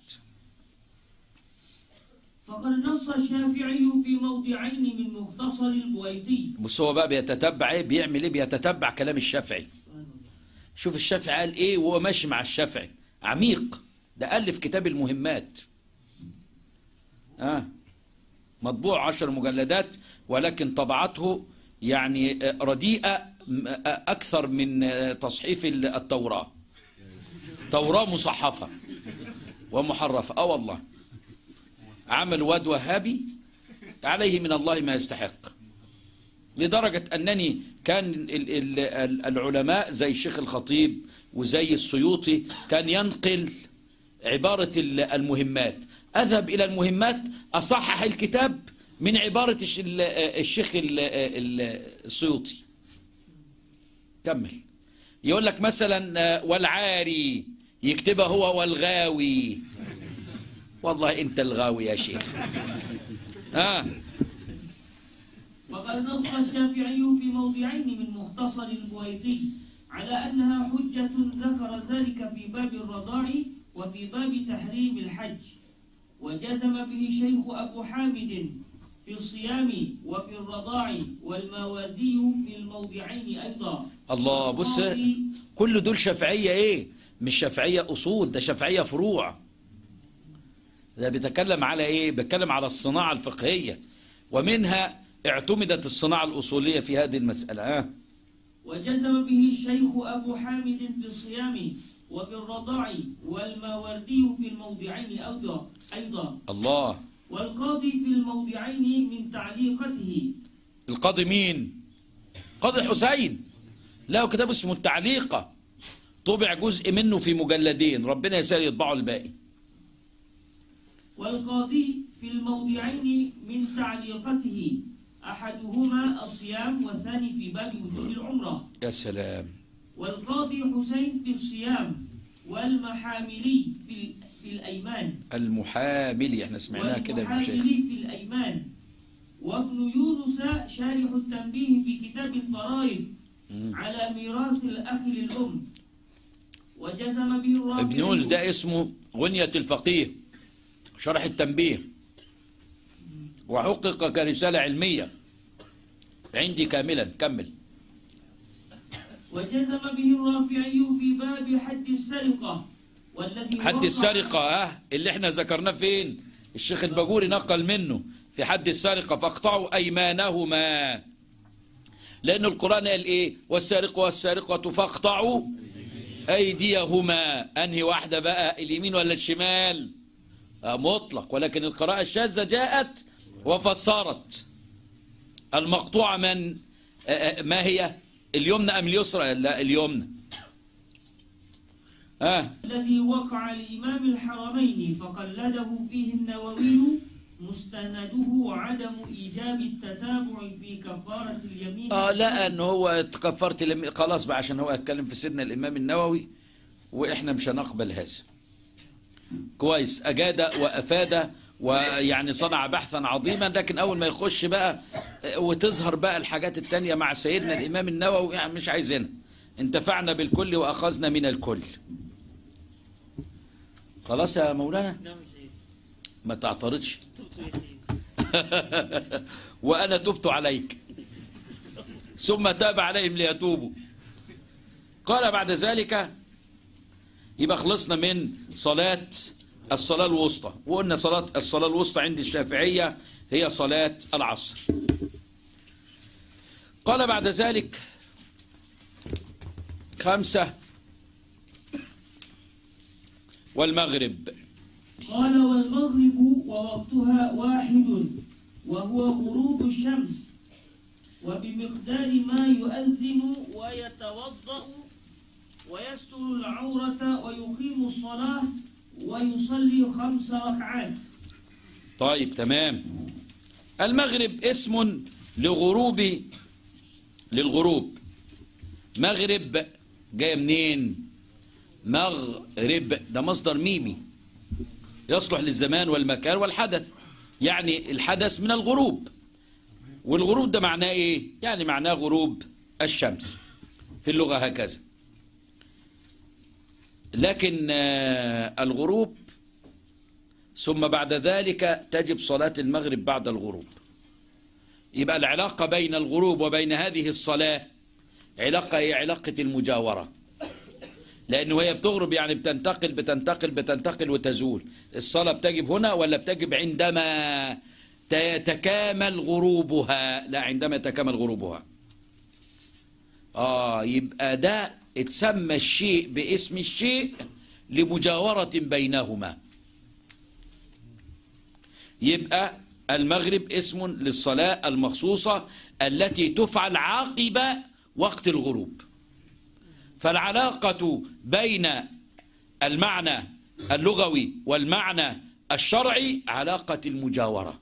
فقد نص الشافعي في موضعين من مختصر البويطي. بس هو بقى بيتتبع ايه، بيعمل ايه؟ بيتتبع كلام الشافعي. شوف الشافعي قال ايه وهو ماشي مع الشافعي. عميق ده. ألف كتاب المهمات، مطبوع 10 مجلدات، ولكن طبعته يعني رديئة أكثر من تصحيف التوراة. توراة مصحفة ومحرفة. والله عمل واد وهابي عليه من الله ما يستحق، لدرجة أنني كان العلماء زي الشيخ الخطيب وزي السيوطي كان ينقل عبارة المهمات. أذهب إلى المهمات أصحح الكتاب من عبارة الشيخ السيوطي. كمل. يقول لك مثلا والعاري يكتبها هو والغاوي. والله أنت الغاوي يا شيخ. وقد نص الشافعي في موضعين من مختصر البويطي على أنها حجة، ذكر ذلك في باب الرضاع وفي باب تحريم الحج. وجزم به شيخ أبو حامد في الصيام وفي الرضاع والموادي في الموضعين أيضا. الله، بص، كل دول شافعية ايه؟ مش شافعية أصول، ده شافعية فروع. ده بيتكلم على ايه؟ بيتكلم على الصناعة الفقهية، ومنها اعتمدت الصناعة الأصولية في هذه المسألة. وجزم به الشيخ أبو حامد في الصيام وفي الرضاع والماوردي في الموضعين أيضا. الله. والقاضي في الموضعين من تعليقته. القاضي مين؟ قاضي الحسين، له كتاب اسمه التعليقة، طبع جزء منه في مجلدين، ربنا يسهل يطبعوا الباقي. والقاضي في الموضعين من تعليقته أحدهما الصيام والثاني في باب وجوب العمرة. يا سلام. والقاضي حسين في الصيام والمحاملي في الأيمان. المحاملي احنا سمعناها كده يا شيخ. والمحاملي في الأيمان. وابن يونس شارح التنبيه في كتاب الفرائض على ميراث الأخ للأم. وجزم به الرافعي. ابن يونس ده اسمه غنية الفقيه، شرح التنبيه، وحقق كرسالة علمية عندي كاملا. كمل. وجزم به الرافعي في باب حد السرقة، والذي حد السرقة اللي احنا ذكرناه فين؟ الشيخ الباجوري نقل منه في حد السرقة، فاقطعوا أيمانهما، لأن القرآن قال إيه؟ والسارق والسارقة فاقطعوا أيديهما. أنهي واحدة بقى، اليمين ولا الشمال؟ مطلق، ولكن القراءة الشاذة جاءت وفسرت المقطوعة من ما هي، اليمنى أم اليسرى؟ لا، اليمنى. الذي وقع لإمام الحرمين فقلده فيه النووي مستنده عدم إيجاب التتابع في كفارة اليمين. لا، أنه هو كفارة اليمين خلاص بقى، عشان هو اتكلم في سيدنا الإمام النووي وإحنا مش هنقبل هذا. كويس، أجاد وأفاد ويعني صنع بحثا عظيما، لكن أول ما يخش بقى وتظهر بقى الحاجات التانية مع سيدنا الإمام النووي يعني مش عايزينها. انتفعنا بالكل وأخذنا من الكل. خلاص يا مولانا؟ ما تعترضش. وأنا تبت عليك ثم تاب عليهم ليتوبوا. قال بعد ذلك، يبقى خلصنا من الصلاة الوسطى، وقلنا الصلاة الوسطى عند الشافعية هي صلاة العصر. قال بعد ذلك 5 والمغرب. قال والمغرب ووقتها واحد وهو غروب الشمس، وبمقدار ما يؤذن ويتوضأ ويستر العورة ويقيم الصلاة ويصلي 5 ركعات. طيب تمام. المغرب اسم للغروب. مغرب جاي منين؟ مغرب ده مصدر ميمي يصلح للزمان والمكان والحدث، يعني الحدث من الغروب، والغروب ده معناه ايه؟ يعني معناه غروب الشمس في اللغة هكذا. لكن الغروب ثم بعد ذلك تجب صلاة المغرب بعد الغروب. يبقى العلاقة بين الغروب وبين هذه الصلاة هي علاقة المجاورة، لأنه هي بتغرب يعني بتنتقل وتزول. الصلاة بتجب هنا ولا بتجب عندما تتكامل غروبها؟ لا، عندما يتكامل غروبها. يبقى ده اتسمى الشيء باسم الشيء لمجاورة بينهما. يبقى المغرب اسم للصلاة المخصوصة التي تفعل عقب وقت الغروب. فالعلاقة بين المعنى اللغوي والمعنى الشرعي علاقة المجاورة.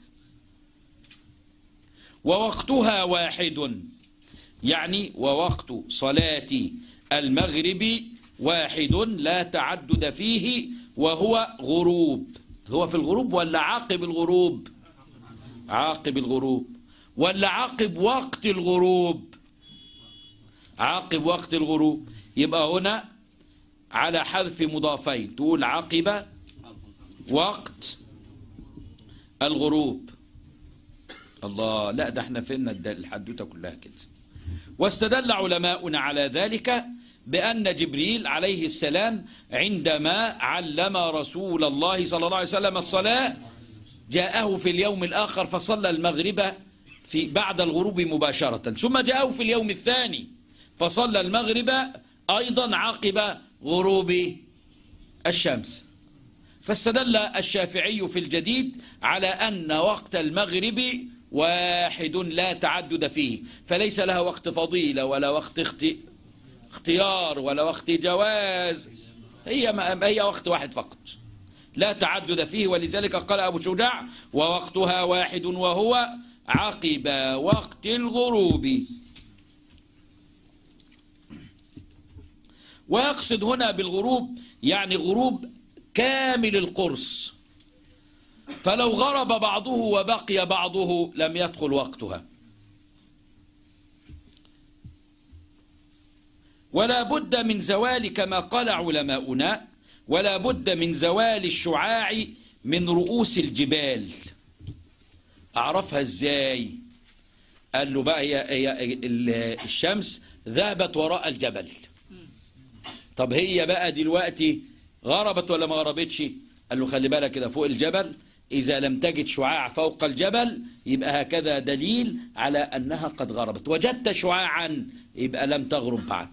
ووقتها واحد، يعني ووقت صلاة المغرب واحد لا تعدد فيه، وهو غروب. هو في الغروب ولا عقب الغروب؟ عقب الغروب. ولا عقب وقت الغروب؟ عقب وقت الغروب. يبقى هنا على حذف مضافين، تقول عقب وقت الغروب. الله، لا ده احنا فهمنا الحدوته كلها كده. واستدل علماؤنا على ذلك بأن جبريل عليه السلام عندما علم رسول الله صلى الله عليه وسلم الصلاة جاءه في اليوم الآخر فصلى المغرب بعد الغروب مباشرة، ثم جاءه في اليوم الثاني فصلى المغرب أيضا عقب غروب الشمس. فاستدل الشافعي في الجديد على أن وقت المغرب واحد لا تعدد فيه، فليس لها وقت فضيلة ولا وقت اختيار ولا وقت جواز، هي وقت واحد فقط لا تعدد فيه. ولذلك قال أبو شجاع: ووقتها واحد وهو عقب وقت الغروب. ويقصد هنا بالغروب يعني غروب كامل القرص، فلو غرب بعضه وبقي بعضه لم يدخل وقتها. ولا بد من زوال، كما قال علماؤنا، ولا بد من زوال الشعاع من رؤوس الجبال. أعرفها إزاي؟ قال له بقى هي الشمس ذهبت وراء الجبل. طب هي بقى دلوقتي غربت ولا ما غربتش؟ قال له خلي بالك كده فوق الجبل، إذا لم تجد شعاع فوق الجبل يبقى هكذا دليل على أنها قد غربت. وجدت شعاعا يبقى لم تغرب بعد.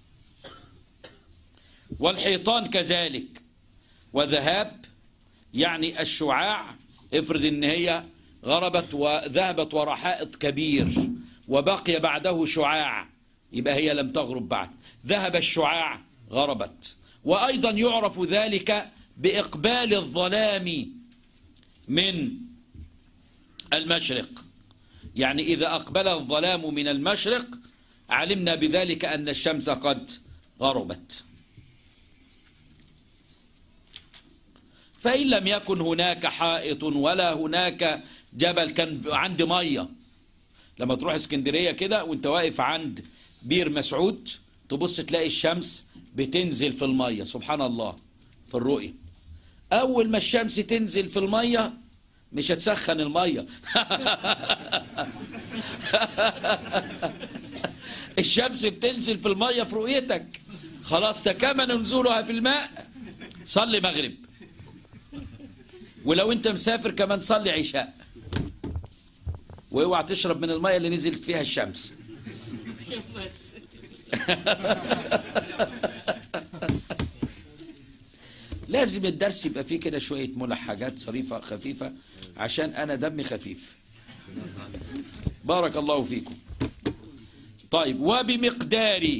والحيطان كذلك. وذهاب يعني الشعاع، افرض ان هي غربت وذهبت وراء حائط كبير وبقي بعده شعاع يبقى هي لم تغرب بعد، ذهب الشعاع غربت. وأيضا يعرف ذلك بإقبال الظلام من المشرق، يعني إذا أقبل الظلام من المشرق علمنا بذلك أن الشمس قد غربت. فإن لم يكن هناك حائط ولا هناك جبل، كان عند مية، لما تروح اسكندرية كده وانت واقف عند بير مسعود تبص تلاقي الشمس بتنزل في المية، سبحان الله في الرؤية. أول ما الشمس تنزل في المية مش هتسخن المية الشمس بتنزل في المية في رؤيتك، خلاص تكامل نزولها في الماء، صلي مغرب. ولو انت مسافر كمان صلي عشاء، واوعى تشرب من المية اللي نزلت فيها الشمس لازم الدرس يبقى فيه كده شوية ملحجات صريفة خفيفة عشان أنا دمي خفيف. بارك الله فيكم. طيب، وبمقدار،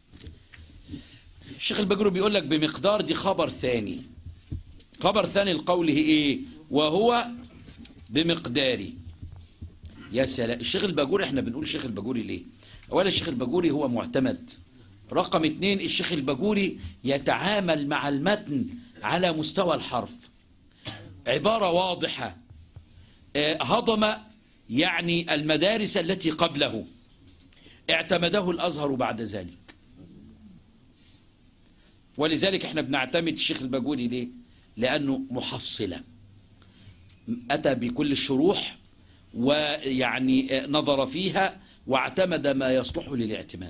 الشيخ البجري بيقول لك بمقدار دي خبر ثاني. خبر ثاني لقوله إيه؟ وهو بمقداري. يا سلام، الشيخ البجوري، احنا بنقول الشيخ البجوري ليه؟ أولا الشيخ البجوري هو معتمد. رقم 2 الشيخ البجوري يتعامل مع المتن على مستوى الحرف، عبارة واضحة، هضم يعني المدارس التي قبله، اعتمده الأزهر بعد ذلك. ولذلك احنا بنعتمد الشيخ البجوري ليه؟ لأنه محصلة، أتى بكل الشروح ويعني نظر فيها واعتمد ما يصلح للاعتماد.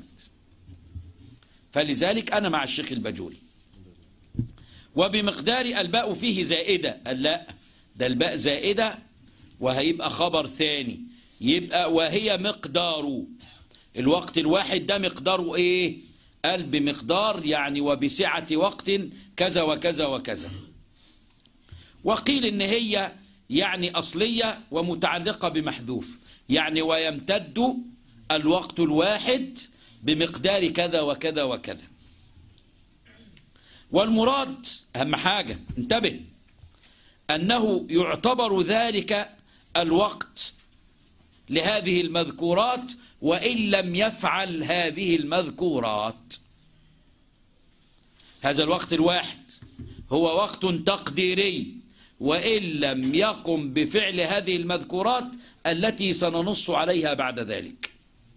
فلذلك أنا مع الشيخ البجوري. وبمقدار الباء فيه زائدة، لا ده الباء زائدة وهيبقى خبر ثاني، يبقى وهي مقدار الوقت الواحد. ده مقداره ايه؟ قال بمقدار يعني وبسعة وقت كذا وكذا وكذا. وقيل ان هي يعني أصلية ومتعلقة بمحذوف، يعني ويمتد الوقت الواحد بمقدار كذا وكذا وكذا. والمراد أهم حاجة انتبه أنه يعتبر ذلك الوقت لهذه المذكورات وإن لم يفعل هذه المذكورات. هذا الوقت الواحد هو وقت تقديري وإن لم يقم بفعل هذه المذكورات التي سننص عليها بعد ذلك.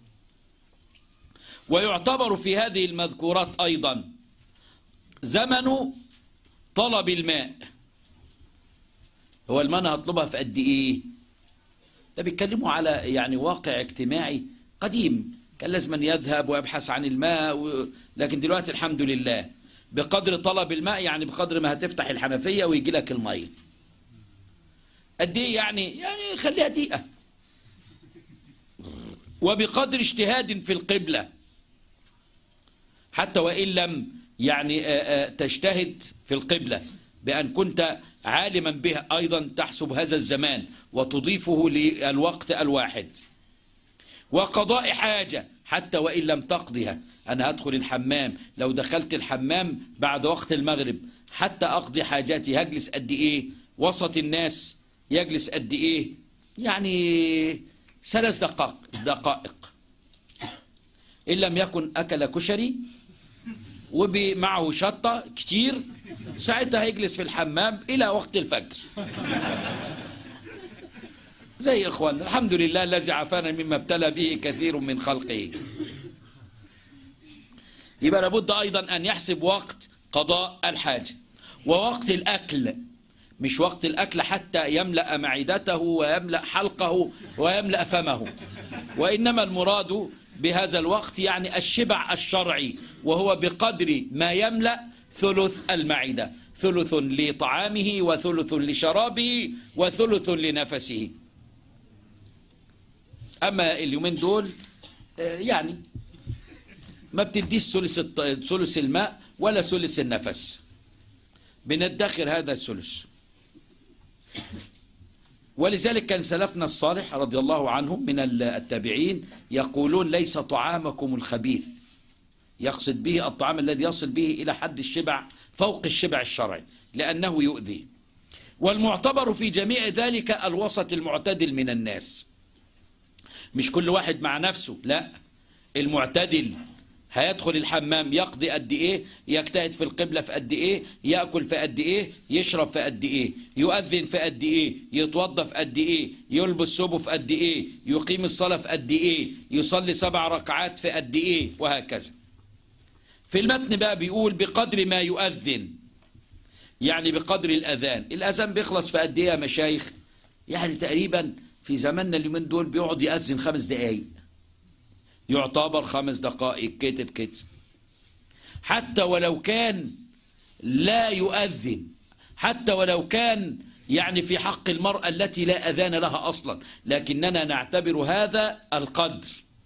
ويعتبر في هذه المذكورات أيضا زمن طلب الماء. هو الماء هطلبها في قد إيه؟ ده بيتكلموا على يعني واقع اجتماعي قديم، كان لازم أن يذهب ويبحث عن الماء لكن دلوقتي الحمد لله بقدر طلب الماء، يعني بقدر ما هتفتح الحنفية ويجي لك المية. قد ايه يعني خليها دقيقة. وبقدر اجتهاد في القبلة، حتى وإن لم يعني تجتهد في القبلة بأن كنت عالما بها أيضا تحسب هذا الزمان وتضيفه للوقت الواحد. وقضاء حاجة حتى وإن لم تقضيها، أنا هدخل الحمام، لو دخلت الحمام بعد وقت المغرب حتى أقضي حاجاتي هجلس قد إيه؟ وسط الناس يجلس قد إيه؟ يعني 3 دقائق. إن لم يكن أكل كشري ومعه شطة كتير، ساعتها هيجلس في الحمام إلى وقت الفجر زي إخواننا. الحمد لله الذي عافانا مما ابتلى به كثير من خلقه. يبقى لابد أيضا أن يحسب وقت قضاء الحاجة ووقت الأكل، مش وقت الأكل حتى يملأ معدته ويملأ حلقه ويملأ فمه، وإنما المراد بهذا الوقت يعني الشبع الشرعي، وهو بقدر ما يملأ ثلث المعدة، ثلث لطعامه وثلث لشرابه وثلث لنفسه. أما اليومين دول يعني ما بتديش ثلث الماء ولا ثلث النفس، بندخر هذا الثلث. ولذلك كان سلفنا الصالح رضي الله عنهم من التابعين يقولون ليس طعامكم الخبيث، يقصد به الطعام الذي يصل به إلى حد الشبع فوق الشبع الشرعي لأنه يؤذي. والمعتبر في جميع ذلك الوسط المعتدل من الناس، مش كل واحد مع نفسه، لا، المعتدل هيدخل الحمام يقضي قد ايه، يجتهد في القبلة في قد ايه، يأكل في قد ايه، يشرب في قد ايه، يؤذن في قد ايه، يتوضى في قد ايه، يلبس ثوبه في قد ايه، يقيم الصلاة في قد ايه، يصلي 7 ركعات في قد ايه، وهكذا. في المتن بقى بيقول بقدر ما يؤذن، يعني بقدر الأذان. الأذان بيخلص في قد ايه يا مشايخ؟ يعني تقريبا في زماننا اليومين دول بيقعد يأذن 5 دقايق، يعتبر 5 دقائق كتب كده. حتى ولو كان لا يؤذن، حتى ولو كان يعني في حق المرأة التي لا أذان لها أصلا، لكننا نعتبر هذا القدر.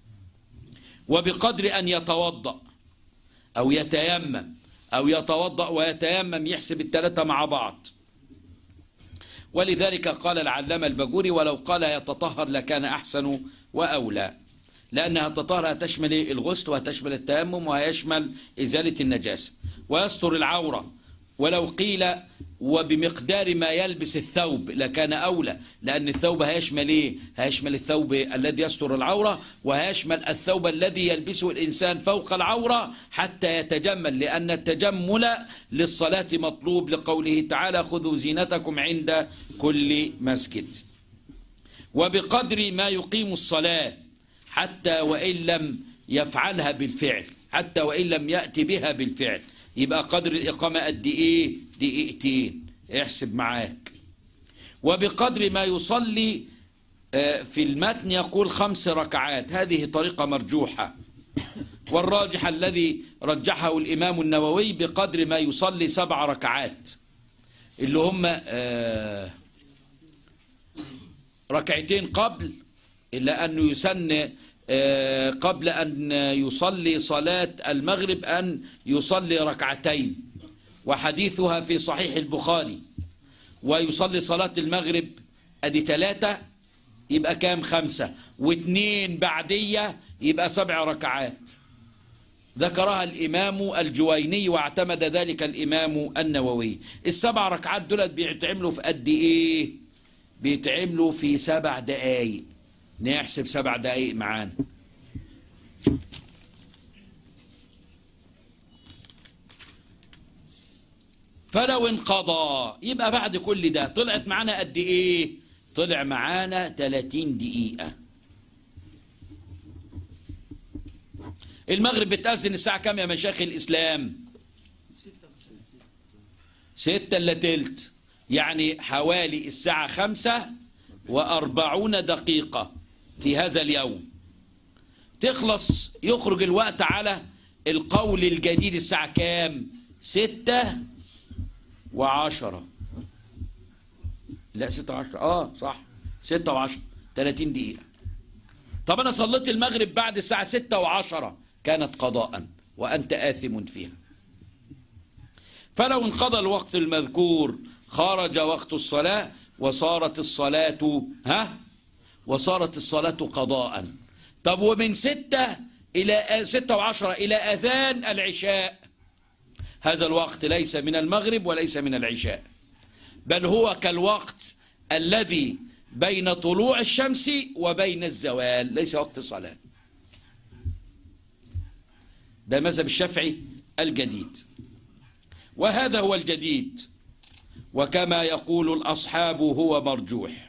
وبقدر أن يتوضأ أو يتيمم أو يتوضأ ويتيمم، يحسب ال3 مع بعض. ولذلك قال العلامة الباجوري ولو قال يتطهر لكان أحسن وأولى، لأنها التطهر هتشمل الغسل وهتشمل التيمم وهيشمل إزالة النجاسة ويستر العورة. ولو قيل وبمقدار ما يلبس الثوب لكان أولى، لأن الثوب هيشمل إيه؟ هيشمل الثوب الذي يستر العورة وهيشمل الثوب الذي يلبسه الإنسان فوق العورة حتى يتجمل، لأن التجمل للصلاة مطلوب لقوله تعالى خذوا زينتكم عند كل مسجد. وبقدر ما يقيم الصلاة حتى وإن لم يفعلها بالفعل، حتى وإن لم يأتي بها بالفعل، يبقى قدر الإقامة قد إيه؟ 2 دقيقة، احسب معاك. وبقدر ما يصلي، في المتن يقول 5 ركعات، هذه طريقة مرجوحة، والراجح الذي رجحه الإمام النووي بقدر ما يصلي 7 ركعات، اللي هم 2 قبل، إلا أنه يسن قبل أن يصلي صلاة المغرب أن يصلي 2 ركعتين، وحديثها في صحيح البخاري. ويصلي صلاة المغرب أدي 3، يبقى كام؟ 5، و2 بعدية يبقى 7 ركعات. ذكرها الإمام الجويني واعتمد ذلك الإمام النووي. ال7 ركعات دولت بيتعملوا في قد إيه؟ بيتعملوا في 7 دقايق. نحسب 7 دقايق معانا. فلو انقضى، يبقى بعد كل ده طلعت معانا قد ايه؟ طلع معانا 30 دقيقة. المغرب بتأذن الساعة كام يا مشايخ الإسلام؟ 6 إلا تلت، يعني حوالي الساعة 5 40 دقيقة في هذا اليوم، تخلص يخرج الوقت على القول الجديد الساعة كام؟ 6:10. لا 6:10 صح، 6:10 30 دقيقة. طب أنا صليت المغرب بعد الساعة 6:10 كانت قضاء وأنت آثم فيها. فلو انقضى الوقت المذكور خرج وقت الصلاة وصارت الصلاة قضاء. طب ومن 6:10 إلى أذان العشاء، هذا الوقت ليس من المغرب وليس من العشاء، بل هو كالوقت الذي بين طلوع الشمس وبين الزوال، ليس وقت صلاة. ده المذهب الشافعي الجديد، وهذا هو الجديد، وكما يقول الأصحاب هو مرجوح.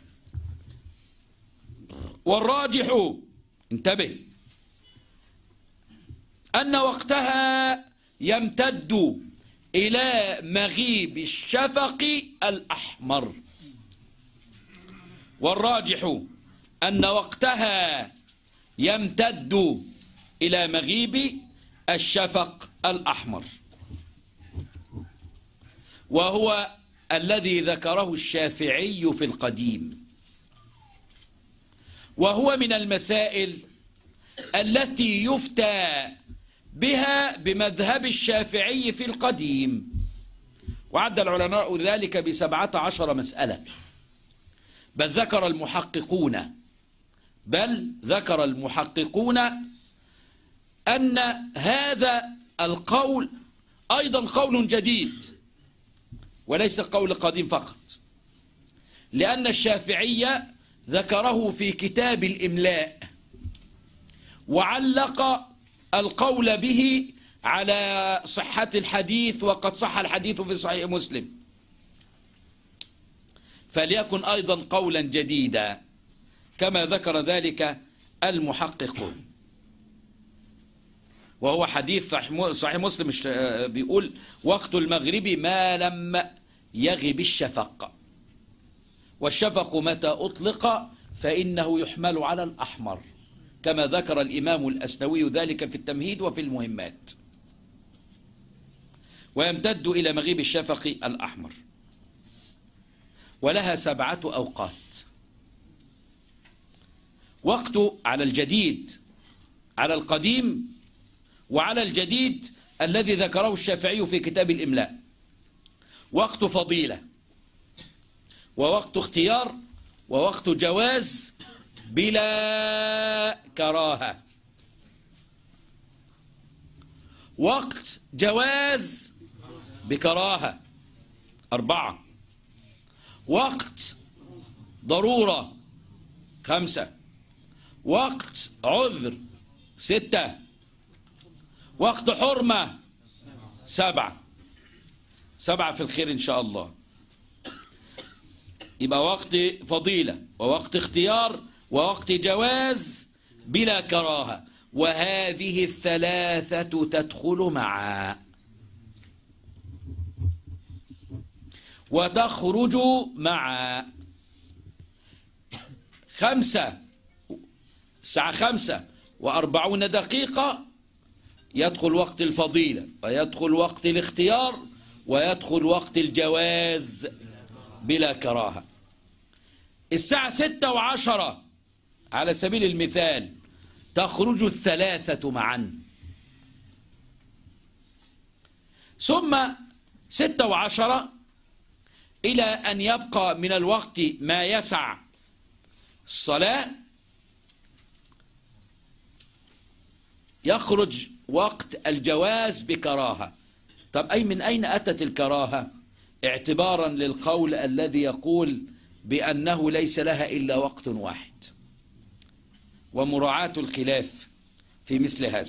والراجح، انتبه، أن وقتها يمتد إلى مغيب الشفق الأحمر. والراجح أن وقتها يمتد إلى مغيب الشفق الأحمر، وهو الذي ذكره الشافعي في القديم، وهو من المسائل التي يفتى بها بمذهب الشافعي في القديم، وعد العلماء ذلك ب17 مسألة. بل ذكر المحققون أن هذا القول أيضا قول جديد وليس قول قديم فقط، لأن الشافعي ذكره في كتاب الإملاء وعلق القول به على صحة الحديث، وقد صح الحديث في صحيح مسلم، فليكن أيضا قولا جديدا كما ذكر ذلك المحققون. وهو حديث صحيح مسلم بيقول وقت المغرب ما لم يغب الشفق، والشفق متى أطلق فإنه يحمل على الأحمر، كما ذكر الإمام الأسنوي ذلك في التمهيد وفي المهمات. ويمتد إلى مغيب الشفق الأحمر، ولها 7 أوقات. وقت على الجديد، على القديم وعلى الجديد الذي ذكره الشافعي في كتاب الإملاء: وقت فضيلة، ووقت اختيار، ووقت جواز بلا كراهة. وقت جواز بكراهة 4، وقت ضرورة 5، وقت عذر 6، وقت حرمة 7 في الخير إن شاء الله. يبقى وقت فضيلة ووقت اختيار ووقت جواز بلا كراهة، وهذه ال3 تدخل معا وتخرج معا. 5:45 دقيقة يدخل وقت الفضيلة، ويدخل وقت الاختيار، ويدخل وقت الجواز بلا كراهة. 6:10 على سبيل المثال تخرج ال3 معا. ثم 6:10 إلى أن يبقى من الوقت ما يسع الصلاة يخرج وقت الجواز بكراهة. طب من أين أتت الكراهة؟ اعتبارا للقول الذي يقول بأنه ليس لها إلا وقت واحد، ومراعاة الخلاف في مثل هذا.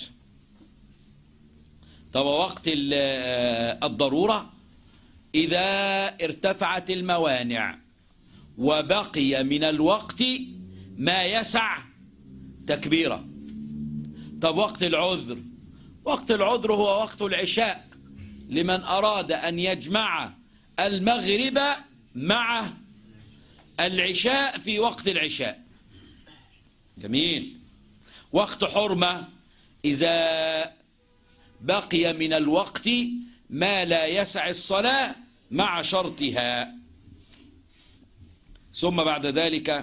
طب وقت الضرورة إذا ارتفعت الموانع وبقي من الوقت ما يسع تكبيرة. طب وقت العذر، وقت العذر هو وقت العشاء لمن أراد أن يجمع المغرب مع العشاء في وقت العشاء، جميل. وقت حرمة إذا بقي من الوقت ما لا يسع الصلاة مع شرطها. ثم بعد ذلك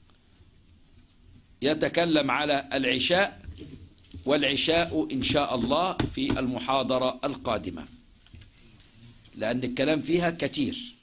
يتكلم على العشاء، والعشاء إن شاء الله في المحاضرة القادمة، لأن الكلام فيها كتير.